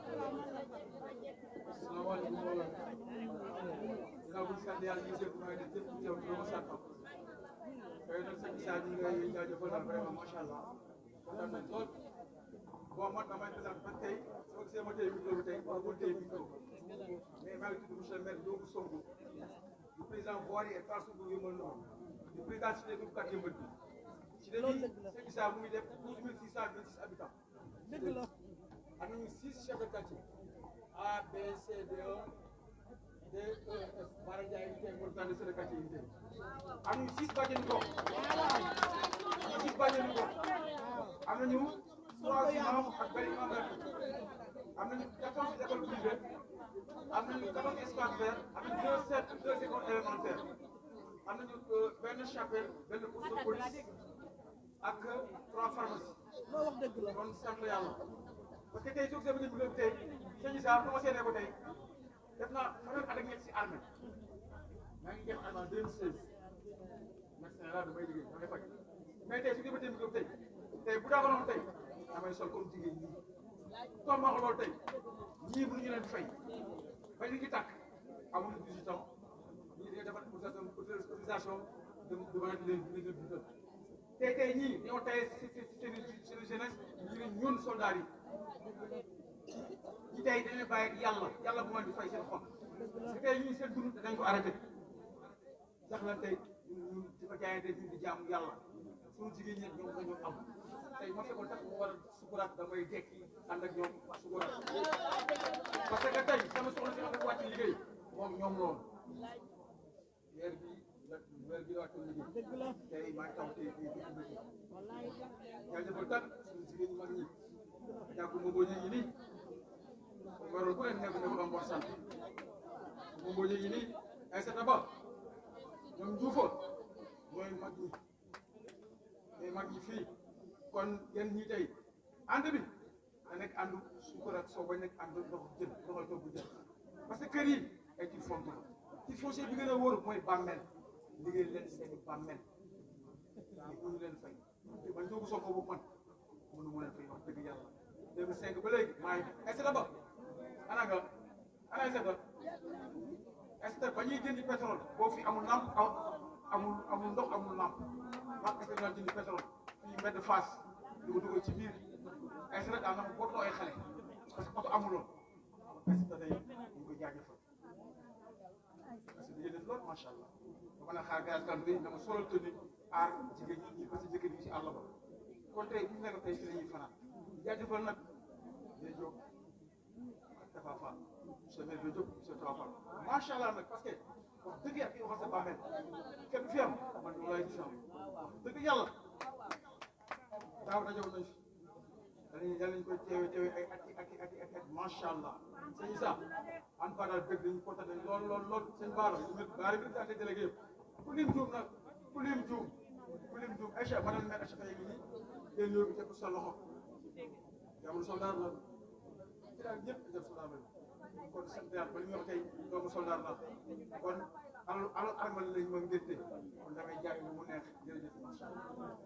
bon man damay présenter man tey soo gisee ma tey micro bi tey wala ma tey micro mais maa ngi tudd monsieur le maire Ndiogu Sonko du président voirie et transport bu Yeumbeul Nord du président cité du quartier Yeumbeul bi ci léegi Cheikh Issa mu ngi def douze mille six cent vingt-six habitants am nañu six chefs de quartier A B C D E D E F Bara Ndiaye yi tey mooy chef de quartier yi tey am nañu six bàjjenu gox six bàjjenu gox am nañu trois imams ak benn imam am nañu quatorze écoles privées am nañu quatorze espaces verts am nañu deux cercles deux écoles élémentaires am nañu benn chapelle benn poste de police ak trois pharmacies kon sant yàlla parce que tey soo gisee ba ngeen bëgg tey sëñ Issa commencé ne ko tey def naa fanweeri at ak ñett si armée maa ngi def armée deux mille seize médecin la damay liggéey damay faj mais tey su ñu bëggee bëgg tey tey bu daa ko noonu tey damay sol comme jigéen ñi comme ma wax loolu tey ñii mënuñu leen fay ba ñu ngi tàkk amuñu dix-huit ans ñii dañuy defar autorisation de de mën leen leen dundal tey tey ñii ñoo tey seen seen jeunesse ñu ne ñun soldats yi ñi tey dañuy bàyyi yàlla yàlla bu mën di fay seen xol parce que tey ñii seen dund dañ ko arrêté sax la tey ñun di ko jaayante ñu di jaamu yàlla suñu jigéen ñi ñoom dañoo am tey ma fekkoon tax mu war a sukuraat damay dekki ànd ak ñoom sukuraat parce que tey sama soxna si dafa wàcc liggéey moom ñoom loolu weer bi la weer bi la wàcc liggéey tey maa ngi taw tey fii bi indi jaajëfal tak suñu jigéen ñi mag ñi jàpp Mbombo ñu ngi nii waroon bu leen nekk ne ko am war sant Mbombo ñu ngi nii ay seta ba ñoom Njuufa mooy mag ñi tey mag ñi fii kon yéen ñi tey ànd bi da nekk àndu suukar ak soo bañ nekk ànd ndox jën ndoxal toog bu jën parce que kër yi ay ci font la ci foncier bi gën a wóor mooy bàmmeel liggéey leen seeni bàmmeel mënu leen fay man Ndiogu Sonko bu man mënu mu leen fay wax dëgg yàlla deux mille cinq ba léegi maa ngi est ce que ba ana nga ana est ce que est ce que ba ñuy jëndi pétrole boo fi amul lampe amul amul ndox amul lampe lampe est ce que ñoo jëndi pétrole fii mbedd Fass di ko dugal ci biir est ce que daal na ko bootoo ay xale parce que oto amuloon est ce que day ñu ko jaajëfal parce que dañuy def loolu macha allah ba mën a xaar gaz kan bi dama solal tenue aar jigéen ñi parce que jëkkër yi ci àll ba kon tey bu ñu nekk tey fi la ñuy fanaan jaajëfal nag day jóg ak Tafa Fall monsieur maire day jóg monsieur Tafa Fall macha allah nag parce que wax dëgg yàlla kii waxal sa bàmmeel kenn fi am man ñu lay gis wax dëgg yàlla daaw dajoon nañ fi dañuy yàlla ñu koy teewe teewe ay at yi at yi at yi at yi macha allah sëñ Issa en tout cas daal bëgg dañu kontaan lool lool lool sëñ Baara baari bi daal délégué yëpp ku lim juum nag ku lim juum ku lim juum Aïcha madame maire Aïcha Faye nii ngeen ñëw bi teg ko sa loxo yamul soldat la ci daal ñëpp def soldat la kon sant yàlla ba li ñu wax tey doomu soldat la kon alu alu armal lañ ma ngénte kon damay jaay lu mu neex jërëjëf macha allah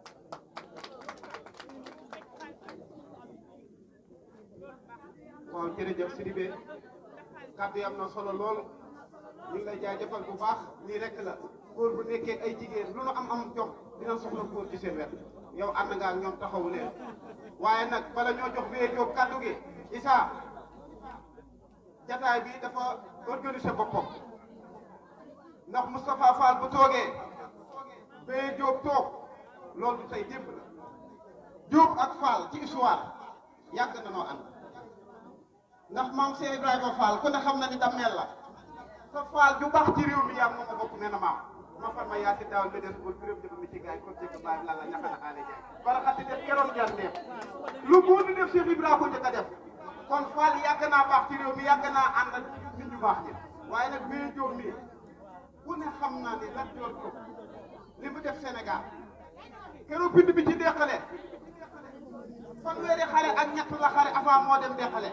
waaw jërëjëf Sidibé kàddu yi am na solo lool ñu ngi lay jaajëfal bu baax nii rek la góor bu nekkee ay jigéen lu nu am am jox dina soxla góor ci seen wet yow ànd nga ak ñoom taxawu leen waaye nag bala ñoo jox bee jóg kàddu gi Issa jataay bi dafa organiser boppam ndax Moustapha Fall bu toogee bee jóg toog loolu du tey démb la Jóob ak Fall ci histoire yàgg na noo ànd ndax maam Cheikh Ibrahima Fall ku ne xam na ni dammel la te Fall ju baax ci réew mi yaa moom ma bokk nee na maam ma far ma yaa si daaw bi des bul biram jëf mi ci gaay ko jëkk baay la la ñaxa na aale jaay baraxati def keroon jar neex lu góor di def Cheikh Ibrahima ko jëkk a def kon Fall yàgg naa baax ci réew mi yàgg naa ànd ak nit ñu baax ñi waaye nag bee jóor mi ku ne xam naa ni Lat Joor ko li mu def Sénégal keroog bind bi ci deqale fanweeri xare ak ñett la xare avant moo dem deqale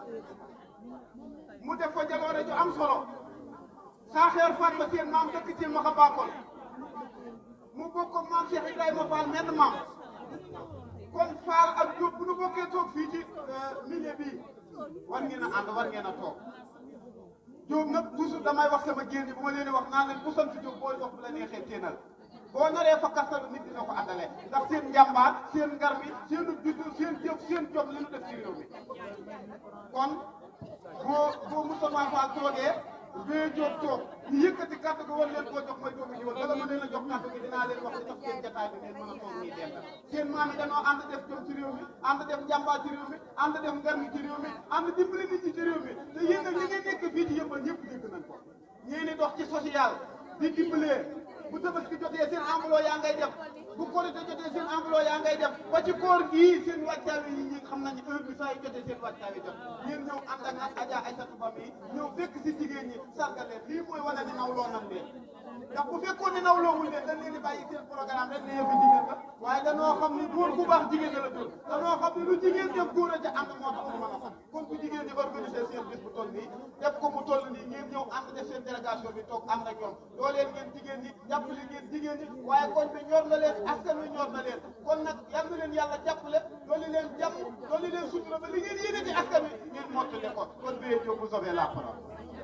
mu def ko jaloore ju am solo saaxeer faat ba seen maam dëkk ci ma ko baakoon mu bokk ko maam Cheikh Ibrahima Fall menn maam kon Fall ak Diop bu nu bokkee toog fii ci milieu bii war ngeen a ànd war ngeen a toog Diop nag toujours damay wax sama génn bu ma leen di wax naan leen bu sant Diop booy dox bu la neexee téenal boo naree fa kastalu nit dina ko àndale ndax seen njàmbaar seen ngar mi seen juddu seen jëf seen jom li ñu def ci réew mi kon boo boo Moustapha Fall toogee bee Diop toog ñu yëkkati kàddu gi war leen koo jox may doomu jiwal bala ma leen a jox kàddu gi dinaa leen wax li tax seen jataay bi ngeen mën a toog nii dend seen maam yi dañoo ànd def jom ci réew mi ànd def njàmbaar ci réew mi ànd def ngar mi ci réew mi ànd dimbali nit ñi ci réew mi te yéen nag li ngeen nekk fii ci yëmbal ñëpp dégg nañ ko ñii ni dox ci social di dimbalee bu Tabaski jotee seen enveloppe yaa ngay def bu Korité jotee seen enveloppe yaa ngay def ba ci koor gii seen wàccaay yi ñi xam nañu heure bi saa yu jotee seen wàccaay yi jot ngeen ñëw ànd ak ak Adja Aïssatou Ba mi ñëw fekk si jigéen ñi sargal leen lii mooy wane ni nawloo nan leen ndax bu fekkoon ne nawloowul leen dañ leen di bàyyi seen programme rek ne yëfi jigéen la waaye danoo xam ni góor bu baax jigéen la jur danoo xam ni lu jigéen def góor a ca ànd moo tax mu mën a sax kon bu jigéen di organiser seen bis bu toll nii def ko mu toll nii ngeen ñëw ànd def seen délégation bi toog ànd ak ñoom doo leen ngeen jigéen ñi jàppale ngeen jigéen ñi waaye koñ bi ñor na leen askan wi ñor na leen kon nag yal na leen yàlla jàppale dooli leen jàpp dooli leen sutura ba li ngeen yéene ci askan wi ngeen mottali ko kon bee jóg bu sobee la parole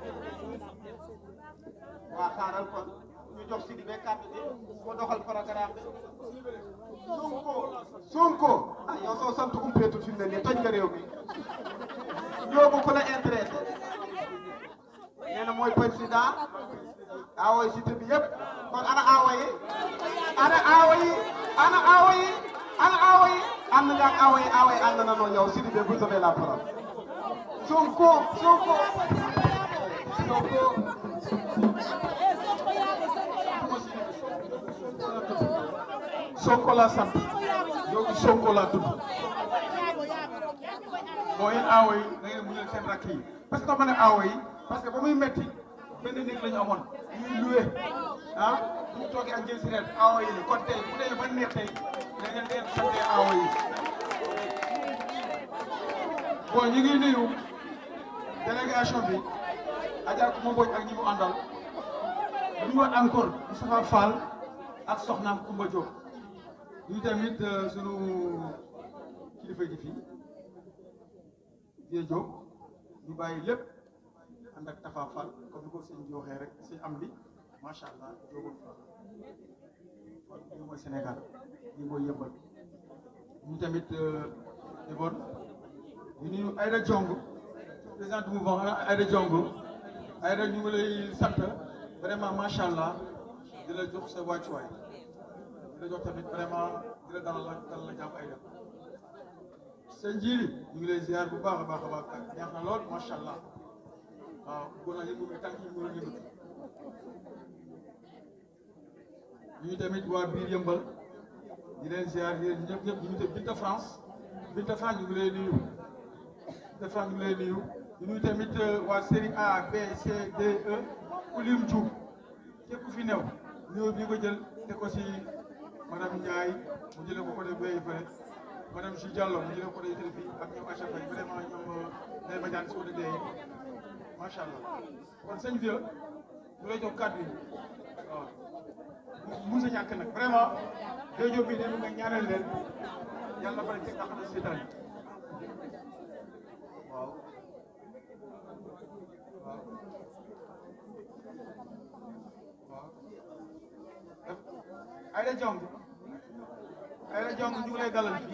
waa xaaral kon ñu jox si di be kàddu gi mu doxal programme bi Sonko Sonko ah yow soo sant umpeetul fi mu ne nii toj nga réew mi yóbbu ko la intéressé nee na mooy président awo yi cité bi yëpp kon ana awo yi ana awo yi ana awo yi ana awo yi ànd nga ak awo yi awo yi ànd na noonu yow si di be vous avez la parole Sonko Sonko Sonko Sonko la sant yow Sonko la tudd mooy aawo yi da ngeen muñal seen rakk yi parce que dama ne aawo yi parce que ba muy metti benn néeg la ñu amoon ñuy loué ah bu ñu toogee ak jël si ren aawo yi la kon tey bu dee ba neex tey da ngeen leen santee aawo yi bon ñu ngi nuyu délégation bi Adja Koumba Mbodj ak ñi mu àndal bu ñu woon encore Moustapha Fall ak soxnaam Koumba Diop ñu tamit sunu kilifa ji fii Dieng Diop ñu bàyyi lépp ànd ak Tafa Fall comme ni ko sëñ bi waxee rek sëñ am bi macha allah Diop kon lii mooy Sénégal lii mooy yëmbal ñu tamit di bon ñu nuyu Aïda Diong président du mouvement Aïda Diong Aïda ñu ngi lay sant vraiment macha allah di la jox sa wàccuwaay di la jox tamit vraiment di la dalal la dalal la jàmm Aïda sëñ Jili ñu ngi lay ziar bu baax a baax a baax neex na lool macha allah waaw bëggoon naa yëngu mais tànk yi mu la yëngu ñuy tamit waa biir yëmbal di leen ziar di leen ñëpp ñëpp ñu ngi Binta France Binta France ñu ngi lay nuyu Binta France ñu ngi lay nuyu ñu nuyu tamit waa série A B C D E ku lim Diouf képp ku fi new ñëw bi ko jël te ko si madame Ndiaye mu jëlee ko côté Béy fële madame Chi Diallo mu jëlee ko côté Télé fii ak ñoom Acha Faye vraiment ñoom Ndeye Badiane si côté Deye macha allah kon sëñ bi ñu lay jox kàddu yi waaw mun sa ñàkk nag vraiment rajo bi dañu nga ñaanal leen yàlla bari ci tax na seetaan waaw waaw waaw Aïda Diong Aïda Diong ñu ngi lay dalal fii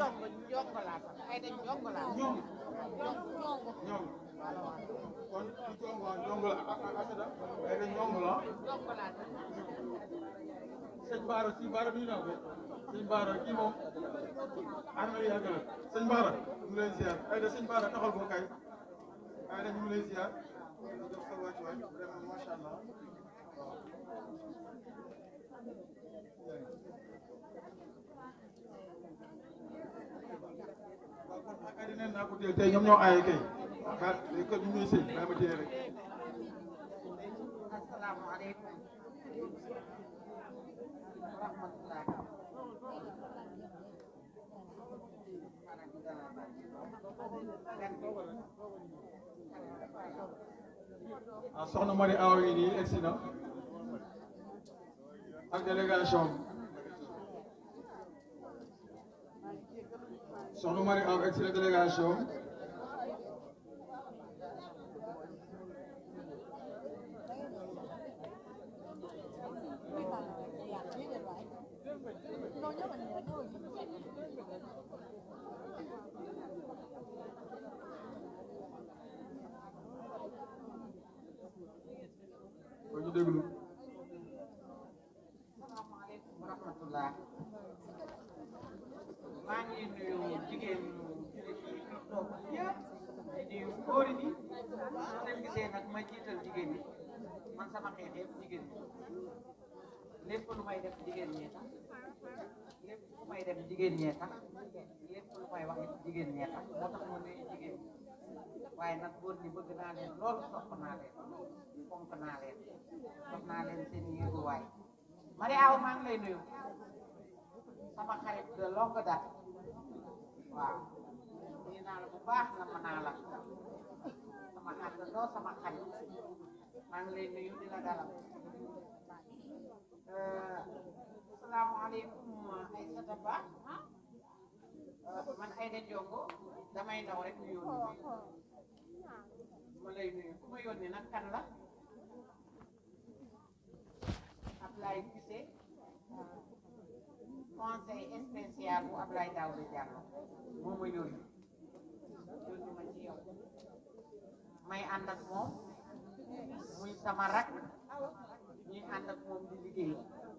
ñoom ñoom kon ci Diong waa Diong la Asada Aïda Diong la sëñ Baara si Baara bi ñu naan ko sëñ Baara kii moom am na yàgg na sëñ Baara ñu ngi lay ziar Aïda sëñ Baara taxal ko kay Aïda ñu ngi lay ziar di def sa wàccuwaay vraiment macha allah waaw kon nag Aïda nee naa ko teel tey ñoom ñoo aaye kay ba léegi kon ñu ngi sëñ bàyyi ma téye rek. asalaamaaleykum wa rahmatulah. ah soxna Mari Awa yi nii egsi na ak délégation soxna Mari Awa egsi na délégation ko ñu déglu. asalaamaaleykum wa rahmatulah. maa ngi nuyu jigéen jullit yi fi toog yëpp di nuyu góor ñi su leen gisee nag ma jiital jigéen ñi man sama xeex yëpp jigéen ñi lépp lu may def jigéen ñee tax lépp lu may def jigéen ñee tax lépp lu may wax jigéen ñee tax moo tax ma nuyu jigéen ñi waaye nag góor ñi bëgg naa leen lool sopp naa leen fonk naa leen jox naa leen seen yéeguwaay Mari Awa maa ngi lay nuyu sama xarit de longue date waaw nuyu naa la bu baax na ma naa la sama àndandoo sama xarit maa ngi lay nuyu di la dalal asalaamaaleykum Aïssata Ba man Aïda Ndiongo damay ndaw rek ñu yónni ma lay nuyu ku ma yónni nag kan la Ablaye Cissé conseil spécial bu Ablaye Daouda Diallo moo ma yónni yónni ma ci yow may ànd ak moom muy sama rak ñuy ànd ak moom di liggéey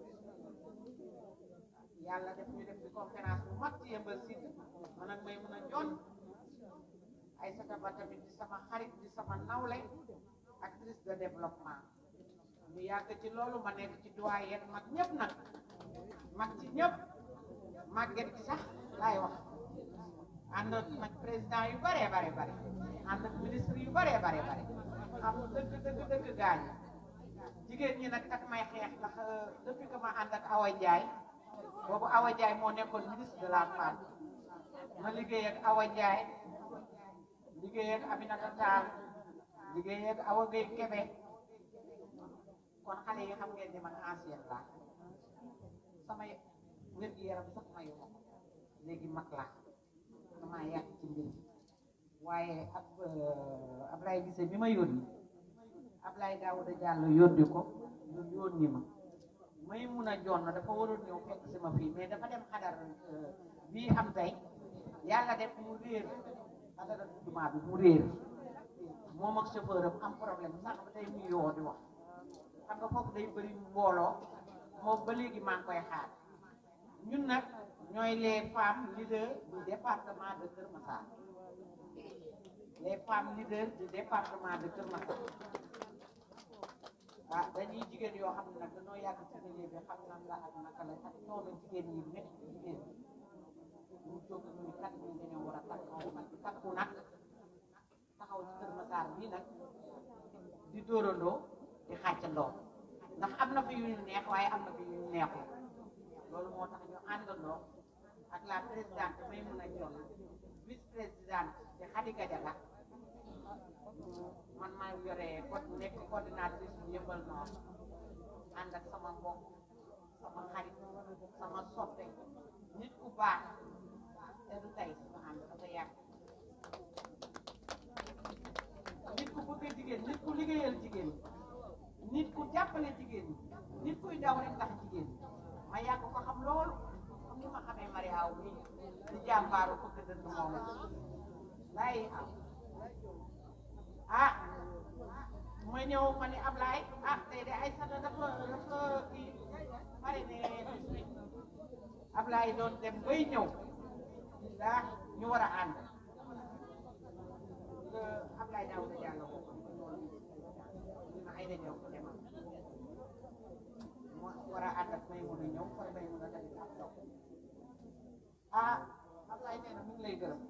yàlla def ñu def di conférence bu mag ci Yeumbeul Sud man ak may mën a jon Aïssata Ba tamit di sama xarit di sama nawle actrice de développement ñu yàgg ci loolu ma nekk ci doyen mag ñëpp nag mag ci ñëpp màgget gi sax laay wax ànd ak nag président yu bare bare bare ànd ak ministre yu bare bare bare xam dëgg dëgg dëgg gaañ jigéen ñi nag tak may xeex ndax depuis que ma ànd ak Awa Ndiaye boobu Awa Ndiaye moo nekkoon ministre de la femme ma liggéey ak Awa Ndiaye liggéey ak Aminata Tall liggéey ak Awa Gueye Kébé kon xale yi xam ngeen ni man ancienne la samay wér gi yaram sax mayu ma ko léegi mag la damaa yàq ci mbir waaye ab Ablaye Cissé mi ma yónni Ablaye Daouda Diallo yónni ko ñu yónni ma may mun a jonn dafa waroon ñëw fekk si ma fii mais dafa dem xadar bii am tey yàlla def mu réer xadara jumaa bi mu réer moom ak chauffeur am am problème sax ba tey muy yoo di wax xam nga foofu day bëri mbooloo moom ba léegi maa ngi koy xaar ñun nag ñooy les femmes leaders du département de Kër Massar les femmes leaders du département de Keur Massar ah dañuy jigéen yoo xam ne nag dañoo yàgg ci milieu bi xam nan la ak naka la ak noonu jigéen ñi métti jigéen ñu jóg ñu kat ñi dañoo war a taxaw nag takku nag taxaw ci Keur Massar bii nag di dóorandoo di xàccandoo ndax am na fi yu ñu neex waaye am na fi yu ñu neexul loolu moo tax ñu àndandoo ak la présidente Maymouna Dione vice présidente de Khady Gadiaga man maa yore code nekk coordinatrice bu Yeumbeul Nord ànd ak sama mbokk sama xarit sama soppe nit ku baax te du tey suñu ànd dafa yàgg nit ku bëgg jigéen nit ku liggéeyal jigéen nit ku jàppale jigéen nit kuy daw rek ndax jigéen ma yàgg ko xam loolu comme ni ma xamee Mariaw bi di jàmbaaru ko dënd moom lay ah ma ñëw ma ne Ablaye ah tey de ay sata dafa dafa kii pare ne Ablaye doon dem bay ñëw daa ñu war a ànd Ablaye daaw da jàll ko ñu ma ay da ñëw ko demal mu war a ànd ak may mun a ñëw wala may mun a tamit ak dox ah Ablaye nee na mi ngi lay gërëm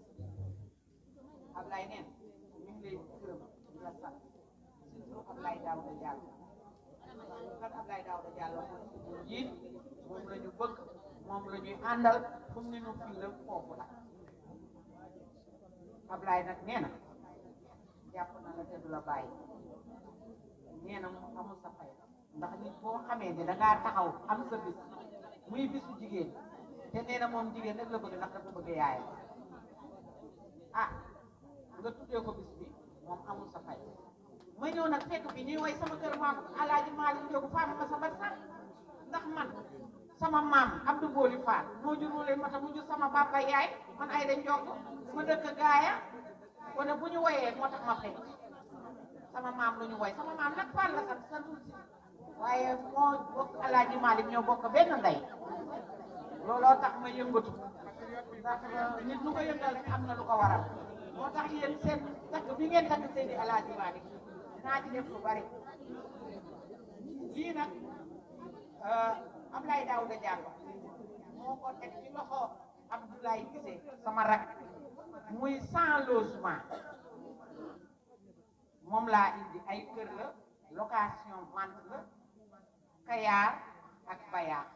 Ablaye nee na mi ngi lay gërëm di la sant surtout Ablaye daaw da jàll kan Ablaye daaw da jàll moom suñu njiit moom la ñu bëgg moom la ñuy àndal comme ni ñu fii la foofu la Ablaye nag nee na jàpp na la te du la bàyyi nee na moom amul sa fay ndax nit boo xamee ne da ngaa taxaw am sa bis muy bisu jigéen te nee na moom jigéen rek la bëgg ndax dafa bëgg yaayam ah nga tuddee ko bis bi moom amul sa fay ma ñëw nag fekk bi ñuy woy sama kër maam Alaaji Maalik Njóogu Faama ma sa bat sax ndax man sama maam Abdou Boli Fall moo jur leen ma ta mu jur sama papa yaay man ay dañ jokk ma dëkk gaaya kon bu ñu woyee moo tax ma fekk sama maam lu ñu woy sama maam nag Fall la sant santul si waaye moo bokk Alaaji Maalik ñoo bokk benn ndey looloo tax ma yëngatu ndax nit lu ko yëngal rek am na lu ko waral moo tax yéen seen takk bi ngeen takk seen i Alaaji Maalik dinaa ci def lu bari lii nag Ablaye Daouda Diallo moo ko teg ci loxo Abdoulaye Gissé sama rak muy sans logement moom laa indi ay kër la location vente la Kayar ak Bayar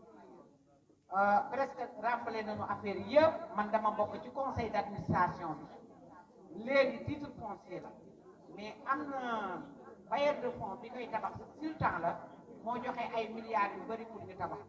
presque rappelé nañu affaire yëpp man dama bokk ci conseil d'administration bi léegi titre foncier la mais am na bailleur de fonds bi koy tabax sultan la moo joxe ay milliards yu bari pour ñu tabax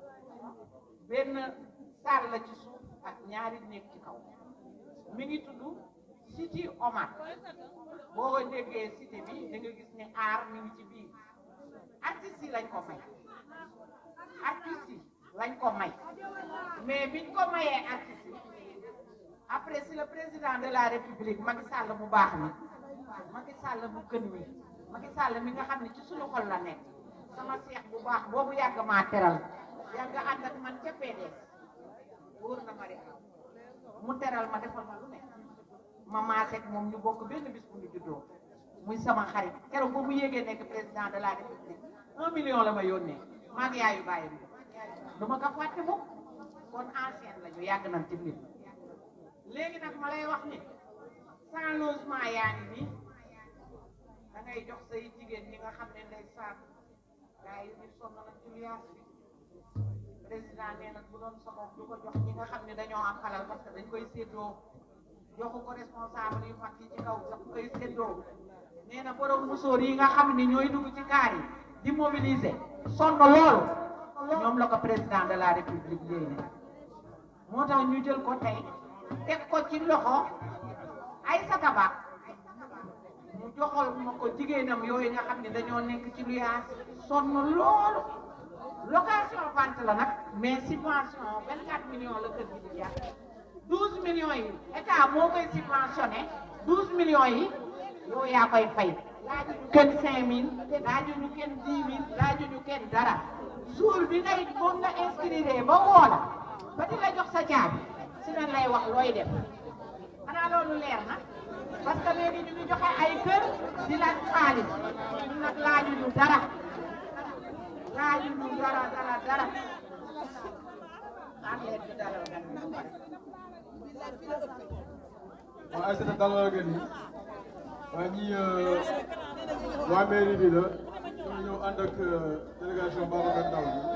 benn salle la ci suuf ak ñaari néeg ci kaw mi ngi tudd Cité Omar boo déggee cité bi da nga gis ne aar mi ngi ci biir artistes yi lañ ko may artistes yi lañ ko may mais biñ ko mayee artistes yi après si le président de la république Macky Sall mu baax mi Macky Sall mu gën mi Macky Sall mi nga xam ne ci suñu xol la nekk sama seex bu baax boobu yàgg maa teral yàgg ànd ak man ca P D S wóor na ma de mu teral ma defal ma lu ne ma maaseeg moom ñu bokk benn bis bu ñu juddoo muy sama xarit keroog boobu yéegee nekk président de la république un million la ma yónnee maa ngi yaayu bàyyi bi du ma ko fàtte mukk kon ancienne la ñu yàgg nañ ci mbir léegi nag ma lay wax ni sans logement yaa ngi nii da ngay jox say jigéen ñi nga xam ne ndey saan gaa yi ñu sonn nañ ci liaas bi président nee na bu doon soxla du ko jox ñi nga xam ne dañoo am xalal parce que dañ koy séddoo joxu ko responsable yu mag yi ci kaw sax koy séddoo nee na borom musóor yi nga xam ne ñooy dugg ci kaar yi di mobiliser sonn loolu ñoom la ko président de la république léegi moo tax ñu jël ko tey teg ko ci loxo ay sataba mu joxal ma ko jigéenam yooyu nga xam ne dañoo nekk ci luyaas sonn loolu location vente la nag mais subvention vingt-quatre millions la kër gi di jar douze millions yi état moo koy subventionné douze millions yi yow yaa koy fay laajuñu kenn cinq mille laajuñu kenn dix mille laajuñu kenn dara jour bi ngay moom nga inscrire ba woola ba di la jox sa caabi si nañ lay wax looy def xanaa loolu leer na parce que léegi ñu ngi joxe ay kër di laaj xaalis ñun nag laajuñu dara laajuñu dara dara dara am leen di dalal gan ñu bari. waaw ay sata dalal gan yi waaye ñi waa mairie bi la ñoo ñëw ànd ak délégation Babacar Ndaw bi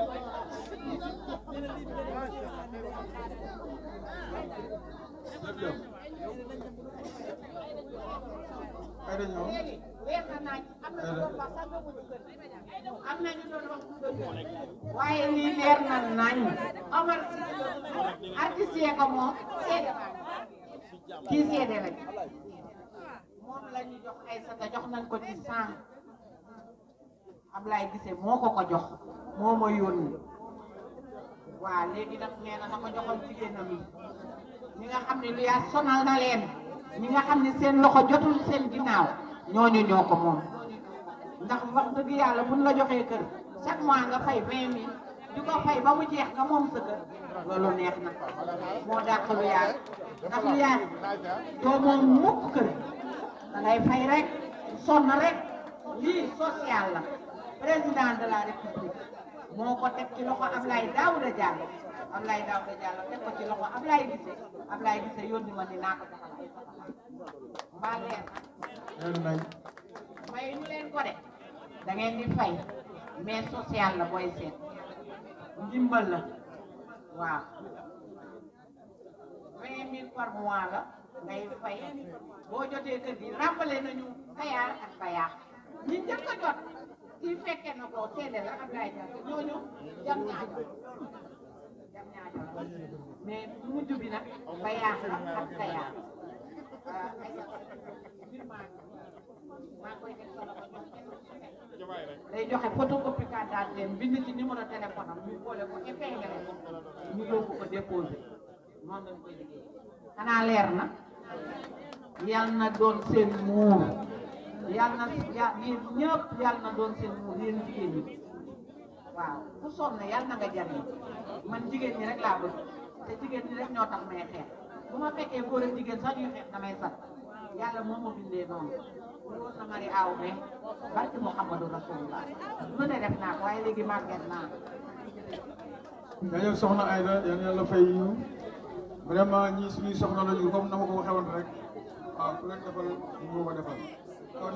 ay da ñëw weer na naaj am na ñu doon wax sax dooguñu kër am na ñu doon wax bu dëgg waaye lii leer na nañ Omar artiste yee ko moom seede kii seede lañ moom la ñu jox ay sata jox nañ ko ci cent Ablaye Gise moo ko ko jox moo ma yónni waaw léegi nag nee na na ko joxoon jigéenam yi ñi nga xam ne lu yaa sonal na leen ñi nga xam ne seen loxo jotul seen ginnaaw ñooñu ñoo ko moom ndax wax dëgg yàlla buñ la joxee kër chaque mois nga fay vingt mille di ko fay ba mu jeex nga moom sa kër loolu neex na moo dàq lu yaa ndax lu yaa doo moom mukk kër da ngay fay rek sonn rek lii social la président de la république moo ko teg ci loxo Ablaye Daouda Diallo Ablaye Daouda Diallo teg ko ci loxo Ablaye Gise Ablaye Gise yónni ma ni naa ko joxal ay mbaa leer na may ñu leen ko de da ngeen di fay mais social la booy seet ndimbal la waaw vingt mille par mois la ngay fay boo jotee kër gi rappelé nañu Kayaar ak Bayaax ñi njëkk a jot ci fekkee na ko seede la Ablaye Diallo ñooñu jam ñaajo jam ñaajo la mais mujj bi nag Bayaax la ak Kayaar maa koy def solo ko jox day joxe photocopie carte d'identité bind ci numéro téléphone am ñu boole ko épinglé ko ñu yóbbu ko déposé noonu lañ koy liggéey xanaa leer na yal na doon seen muur yal na yéen ñëpp yal na doon seen muur yéen jigéen ñi waaw ku sonn yal na nga jariñ man jigéen ñi rek laa bëgg te jigéen ñi rek ñoo tax may xeex bu ma fekkee góor ak jigéen sax ñuy xeex damay sax yàlla moo ma bindee noonu loolu na mari aaw me barki Muhammadu Rasulullah lu ne def naa ko waaye léegi màgget naa dañoo soxna Aïda yal na yàlla fay ñu vraiment ñii suñuy soxna lañu comme na ma ko waxee woon rek waaw ku leen defal ñu moo ko defal kon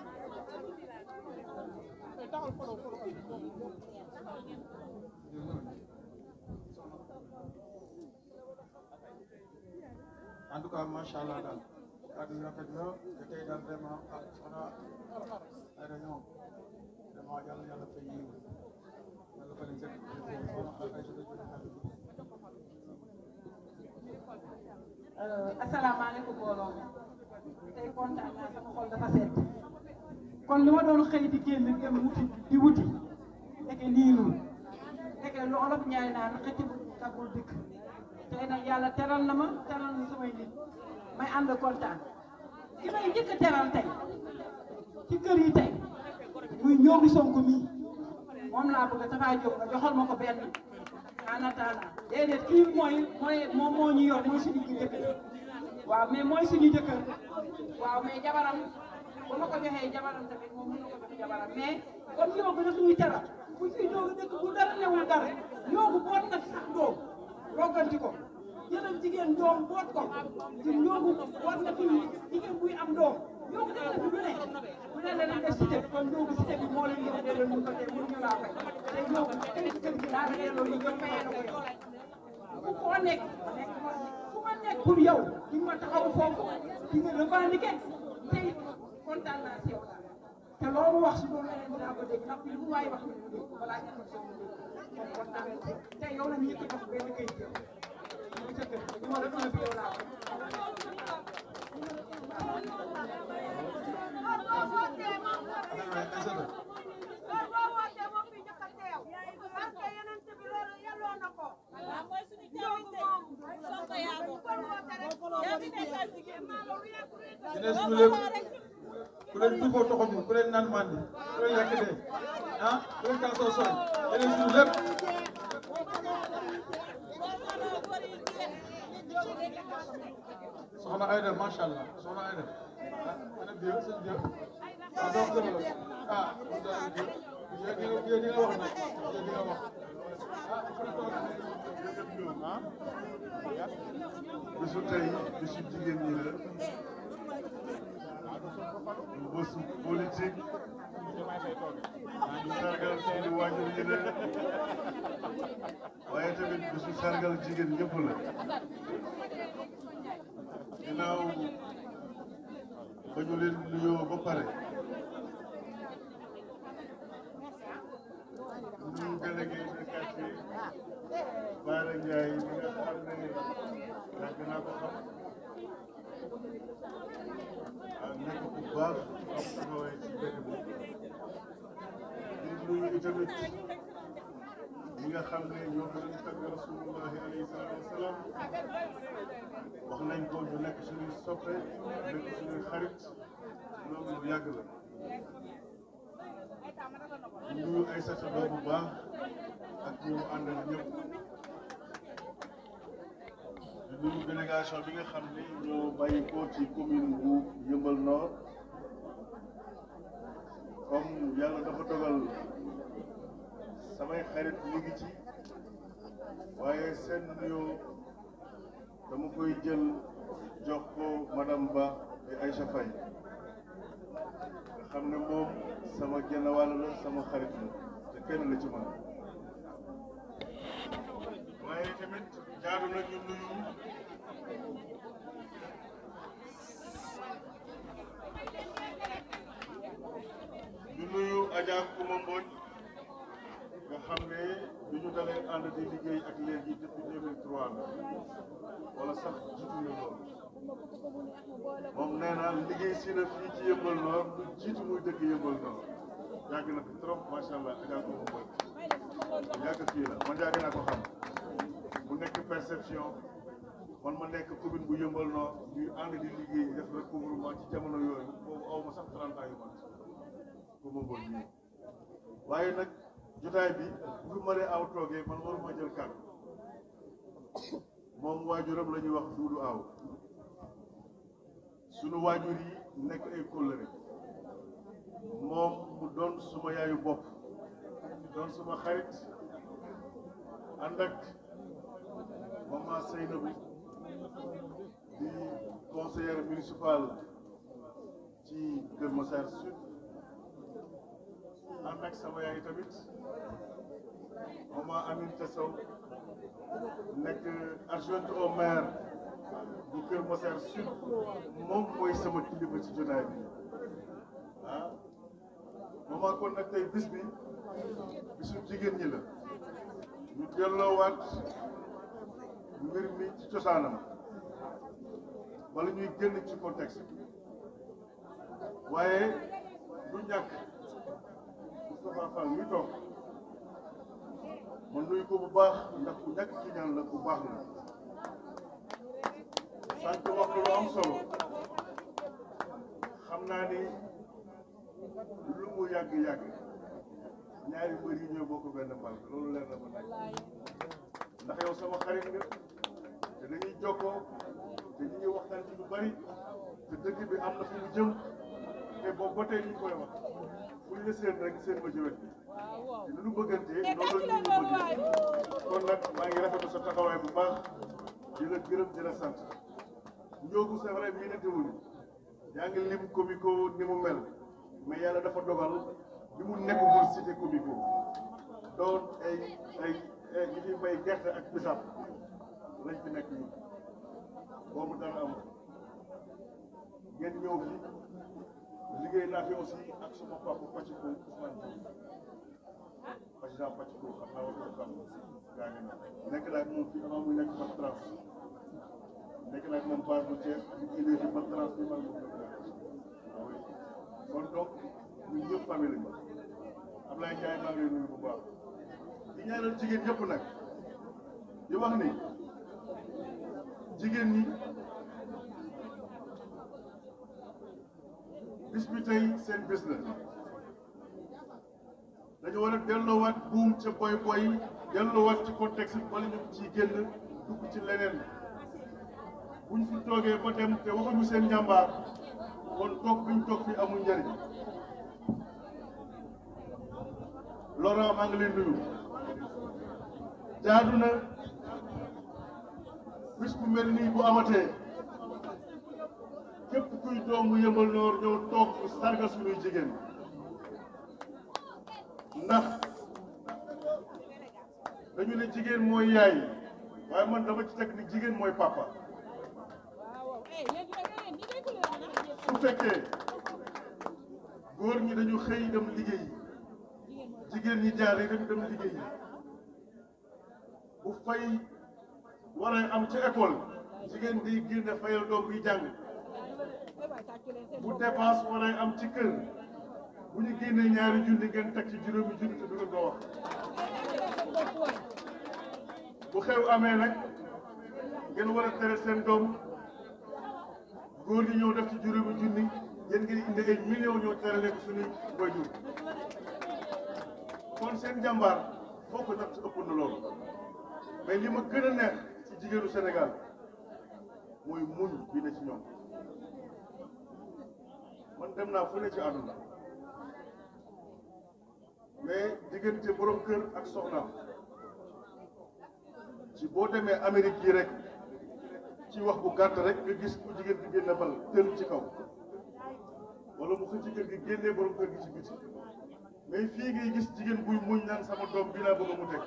en tout cas macha allah daal kàddu yi rafet na te tey daal vraiment ah soxna Aïda ñoom vraiment yàlla yàlla fay yiw yàlla fa leen seen asalaamaaleykum mbooloo mi tey kontaan naa sama xol dafa sedd kon li ma doon xëy di génn dem wuti di wuti ndeke niinul ndeke lu olof ñaay naan xëcc bu tagul dikk tey nag yàlla teral na ma teral na samay nit may ànd kontaan ki may njëkk a teral tey ci kër yi tey muy ñoomi Sonko mii moom laa bëgg a Tafa Diop nga joxal ma ko benn en attendant déedéet kii mooy mooy moom moo ñu yor mooy suñu jëkkër waaw mais mooy suñu jëkkër waaw mais jabaram bu ma ko joxee jabaram tamit moom mën na ko jox jabaram mais comme ñoo ko def ñuy teral bu fi ñoo dëkk bu dara newul dara ñoo ko boot na sax doom rogganti ko jëlal jigéen doom boot ko ci ñoo ko boot na fi jigéen buy am doom ñoo ko defal fi lu ne bu ne la leen def cité kon ñoo ko cité bi moo leen yóbbu delloo ñu ko tey mënu ñu laa fay tey ñoo ko tey kër gi daa delloo ñu ko fayee na ko yow ku ko nekk nekk fu ma nekk pour yow di ma taxaw foofu di nga revendiquer tey kontaan naa si yow daal te loolu wax su doon leneen dinaa ko dégg ndax lu mu waay wax ñu dégg balaa ñu ko soog a dégg kon kontaan te yow la ñu ko jox benn kayit yow ñu sa kër ñu ma def na fi yow laa jeunesse bi lépp ku leen tuufoo toxoñu ku leen naan mandi ku leen yàq dee ah ku leen kal soo soñ jeunesse bi lépp soxna Aïda macha allah soxna Aïda ah ana biir seen biir ah donc dëgg la ah yéen di nga yéen di nga wax nag yéen di nga wax ah bisu tey bisu jigéen ñi la bésu politique ñu sargal seeni waajur yi la waaye tamit bisu sargal jigéen ñëpp la ginnaaw ba ñu leen nuyoo ba pare ñu délégué de quartier Bara Ndiaye mi nga xam ne yàgg naa ko xam ah nekk bu baax am taxawaay ci dëkk bi di nuyu tamit ñi nga xam ne ñoo gën a tagg rasulullahi alayhi salaatu wasalaam wax nañ ko ñu nekk suñuy soppe nekk suñuy xarit loolu lu yàgg la di nuyu ay sata doom bu baax ak ñi mu àndal ñëpp di nuyu délégation bi nga xam ne ñoo bàyyi ko ci commune bu Yeumbeul Nord comme yàlla dafa dogal samay xarit ñu ngi ci waaye seen nuyoo dama koy jël jox ko madame Ba di Aïcha Faye nga xam ne moom sama genn wàll la sama xarit la te kenn la ci man waaye tamit jaadu na ñu nuyu ñu nuyu Adja Kouma Mbodj nga xam ne bi ñu dalee ànd di liggéey ak léegi depuis deux mille trois la wala sax jiitu na lool moom nee naa liggéey si na fii ci Yeumbeul Nord lu jiitu muy dëkk Yeumbeul Nord yàgg na fi trop macha allah Adja Kouma Mbodj yàgg fii la man yàgg naa ko xam bu nekk perception man ma nekk commune bu Yeumbeul Nord ñuy ànd di liggéey def recouvrement ci jamono yooyu boobu aw ma sax trente ans yu mat Kouma Mbodj nii waaye nag jotaay bi bu fi mënee aw toogee man waruma jël kàddu moom waajuram la ñuy wax duudu aw sunu waajur yi nekk ay kóllëre moom mu doon suma yaayu bopp doon suma xarit ànd ak maman Seynabou di conseillère municipale ci Kër Massar Sud ànd ak sama yaay tamit maman Aminata Sow nekk adjointe au maire bu Kër Massar Sud moom mooy sama kilifa ci jotaay bi ah maman kon nag tey bis bi bisu jigéen ñi la ñu delloowaat mbir mi ci cosaanam wala ñuy génn ci contexte waaye du ñàkk Moustapha Fall mi toog man nuyu ko bu baax ndax ku ñàkk ci ñaan la ku baax la sànq wax lu am solo xam naa ni lu mu yàgg-yàgg ñaari mbër yi ñoo bokk benn mbal loolu leer na ma nag ndax yow sama xarit nga te dañuy jokkoo te ñu ngi waxtaan ci lu bari te dëkk bi am na fu mu jëm te boobu ba tey ñu koy wax fu ñu la seen rek seen ma ci wet bi te nu ñu bëggantee loolu la ñu bëgg kon nag maa ngi rafetlu sa taxawaay bu baax di la gërëm di la sant Ndiogou c'est vrai mii nante wuñu yaa ngi lim comico ni mu mel mais yàlla dafa dogal bi mu nekkagul cité comico doon ay ay ay ñi fi bay gerte ak bisab lañ fi nekk ñun boobu dara amul ngeen ñëw fi liggéey naa fi aussi ak sama papa Paciko Ousmane Diouf président Paciko xam naa war ko xam gaañu na nekk naa ak moom fii avant muy nekk Mat Trans nekk naa ak moom base bu Thiès ñu indee fi Mat Trans bi man moom waaw kon donc ñun ñëpp famille lañu Ablaye Ndiaye maa ngi lay nuyu bu baax di ñaanal jigéen ñëpp nag di wax ni jigéen ñi bis bi tey seen bés la dañu war a delloowaat buum ca boy boy delloowaat ci contexte bi wala ñu ciy génn dugg ci leneen buñ fi toogee ba dem te waxuñu seen njàmbaar kon toog biñ toog fi amul njëriñ. Laurent maa ngi leen nuyu jaadu na bis bu mel nii bu amatee képp kuy doomu Yeumbeul Nord ñëw toog sargal suñuy jigéen ndax dañu ne jigéen mooy yaay waaye man dama ci teg ni jigéen mooy papa su fekkee góor ñi dañu xëy dem liggéey jigéen ñi jaaree dañu dem liggéey bu fay waree am ci école jigéen di génne fayal doom bi jàng bu dépense waree am ci kër bu ñu génnee ñaari junni ngeen teg ci juróomi junni te du ngeen ko wax bu xew amee nag ngeen war a tere seen doom góor ñi ñëw def ci juróomi junni yéen ngeen indi ay millions ñoo tere leen suñuy waajur kon seen jàmbaar foo ko natt ëpp na loolu mais li ma gën a neex ci jigéenu Sénégal mooy muñ bi ne ci ñoom man dem naa fu ne ci àdduna mais diggante borom kër ak soxnaam ci boo demee Amérique yi rek ci wax bu gàtt rek nga gis ku jigéen bi génne bal tël ci kaw wala mu xëcc kër gi génnee borom kër gi ci biti mais fii ngay gis jigéen buy muñ naan sama doom bi laa bëgg mu teg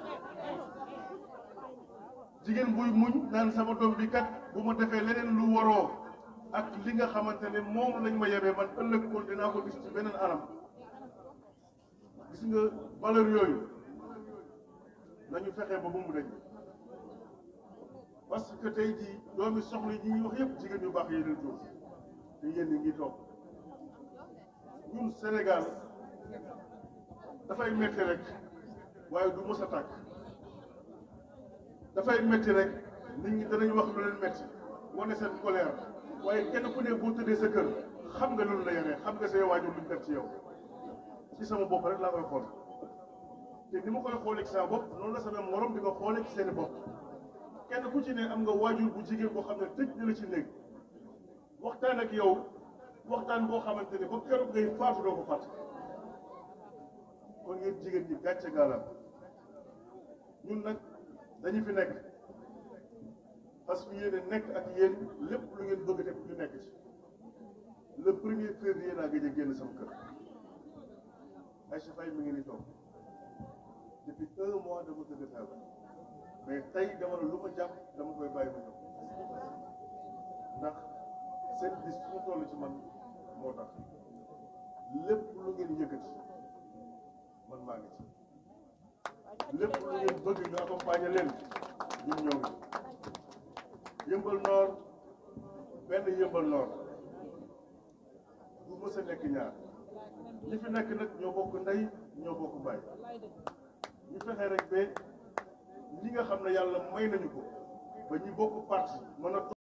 jigéen buy muñ naan sama doom bi kat bu ma defee leneen lu waroo ak li nga xamante ne moom lañ ma yebee man ëllëg kon dinaa ko gis ci beneen anam gis nga valeur yooyu nañu fexe ba bu mu dañ parce que tey jii doomi soxla yi ñuy wax yëpp jigéen yu baax yi leen jur te yéen ñi ngi toog ñun Sénégal dafay métti rek waaye du mës a tàkk dafay métti rek nit ñi danañ wax lu leen métti wane seen colère waaye kenn ku ne boo tëddee sa kër xam nga loolu la yore xam nga say waajur luñ def ci yow ci sama bopp rek laa koy xool te ni ma koy xoolee ci sama bopp noonu la sama morom di ko xoolee ci seen bopp kenn ku ci ne am nga waajur bu jigéen boo xam ne tëj na la ci néeg waxtaan ak yow waxtaan boo xamante ne ba keroog ngay faatu doo ko fàtte kon ngeen jigéen ñi gàcce gaalam ñun nag dañu fi nekk parce que yéen a nekk ak yéen lépp lu ngeen bëgg def ñu nekk ci le premier février laa gëj a génn sama kër Aïcha Faye mi ngi ni toog depuis un mois dama tëdd feebar mais tey dama ne lu ma jàpp dama koy bàyyi ma ñëw ndax seen bis fu mu toll ci man moo tax lépp lu ngeen yëkkati man maa ngi ci lépp lu ngeen bëgg ñu accompagner leen ñun ñoo ngi Yeumbeul Nord benn Yeumbeul Nord du mës a nekk ñaar ñi fi nekk nag ñoo bokk ndey ñoo bokk baay ñu fexe rek ba li nga xam ne yàlla may nañu ko ba ñu bokk parti mën a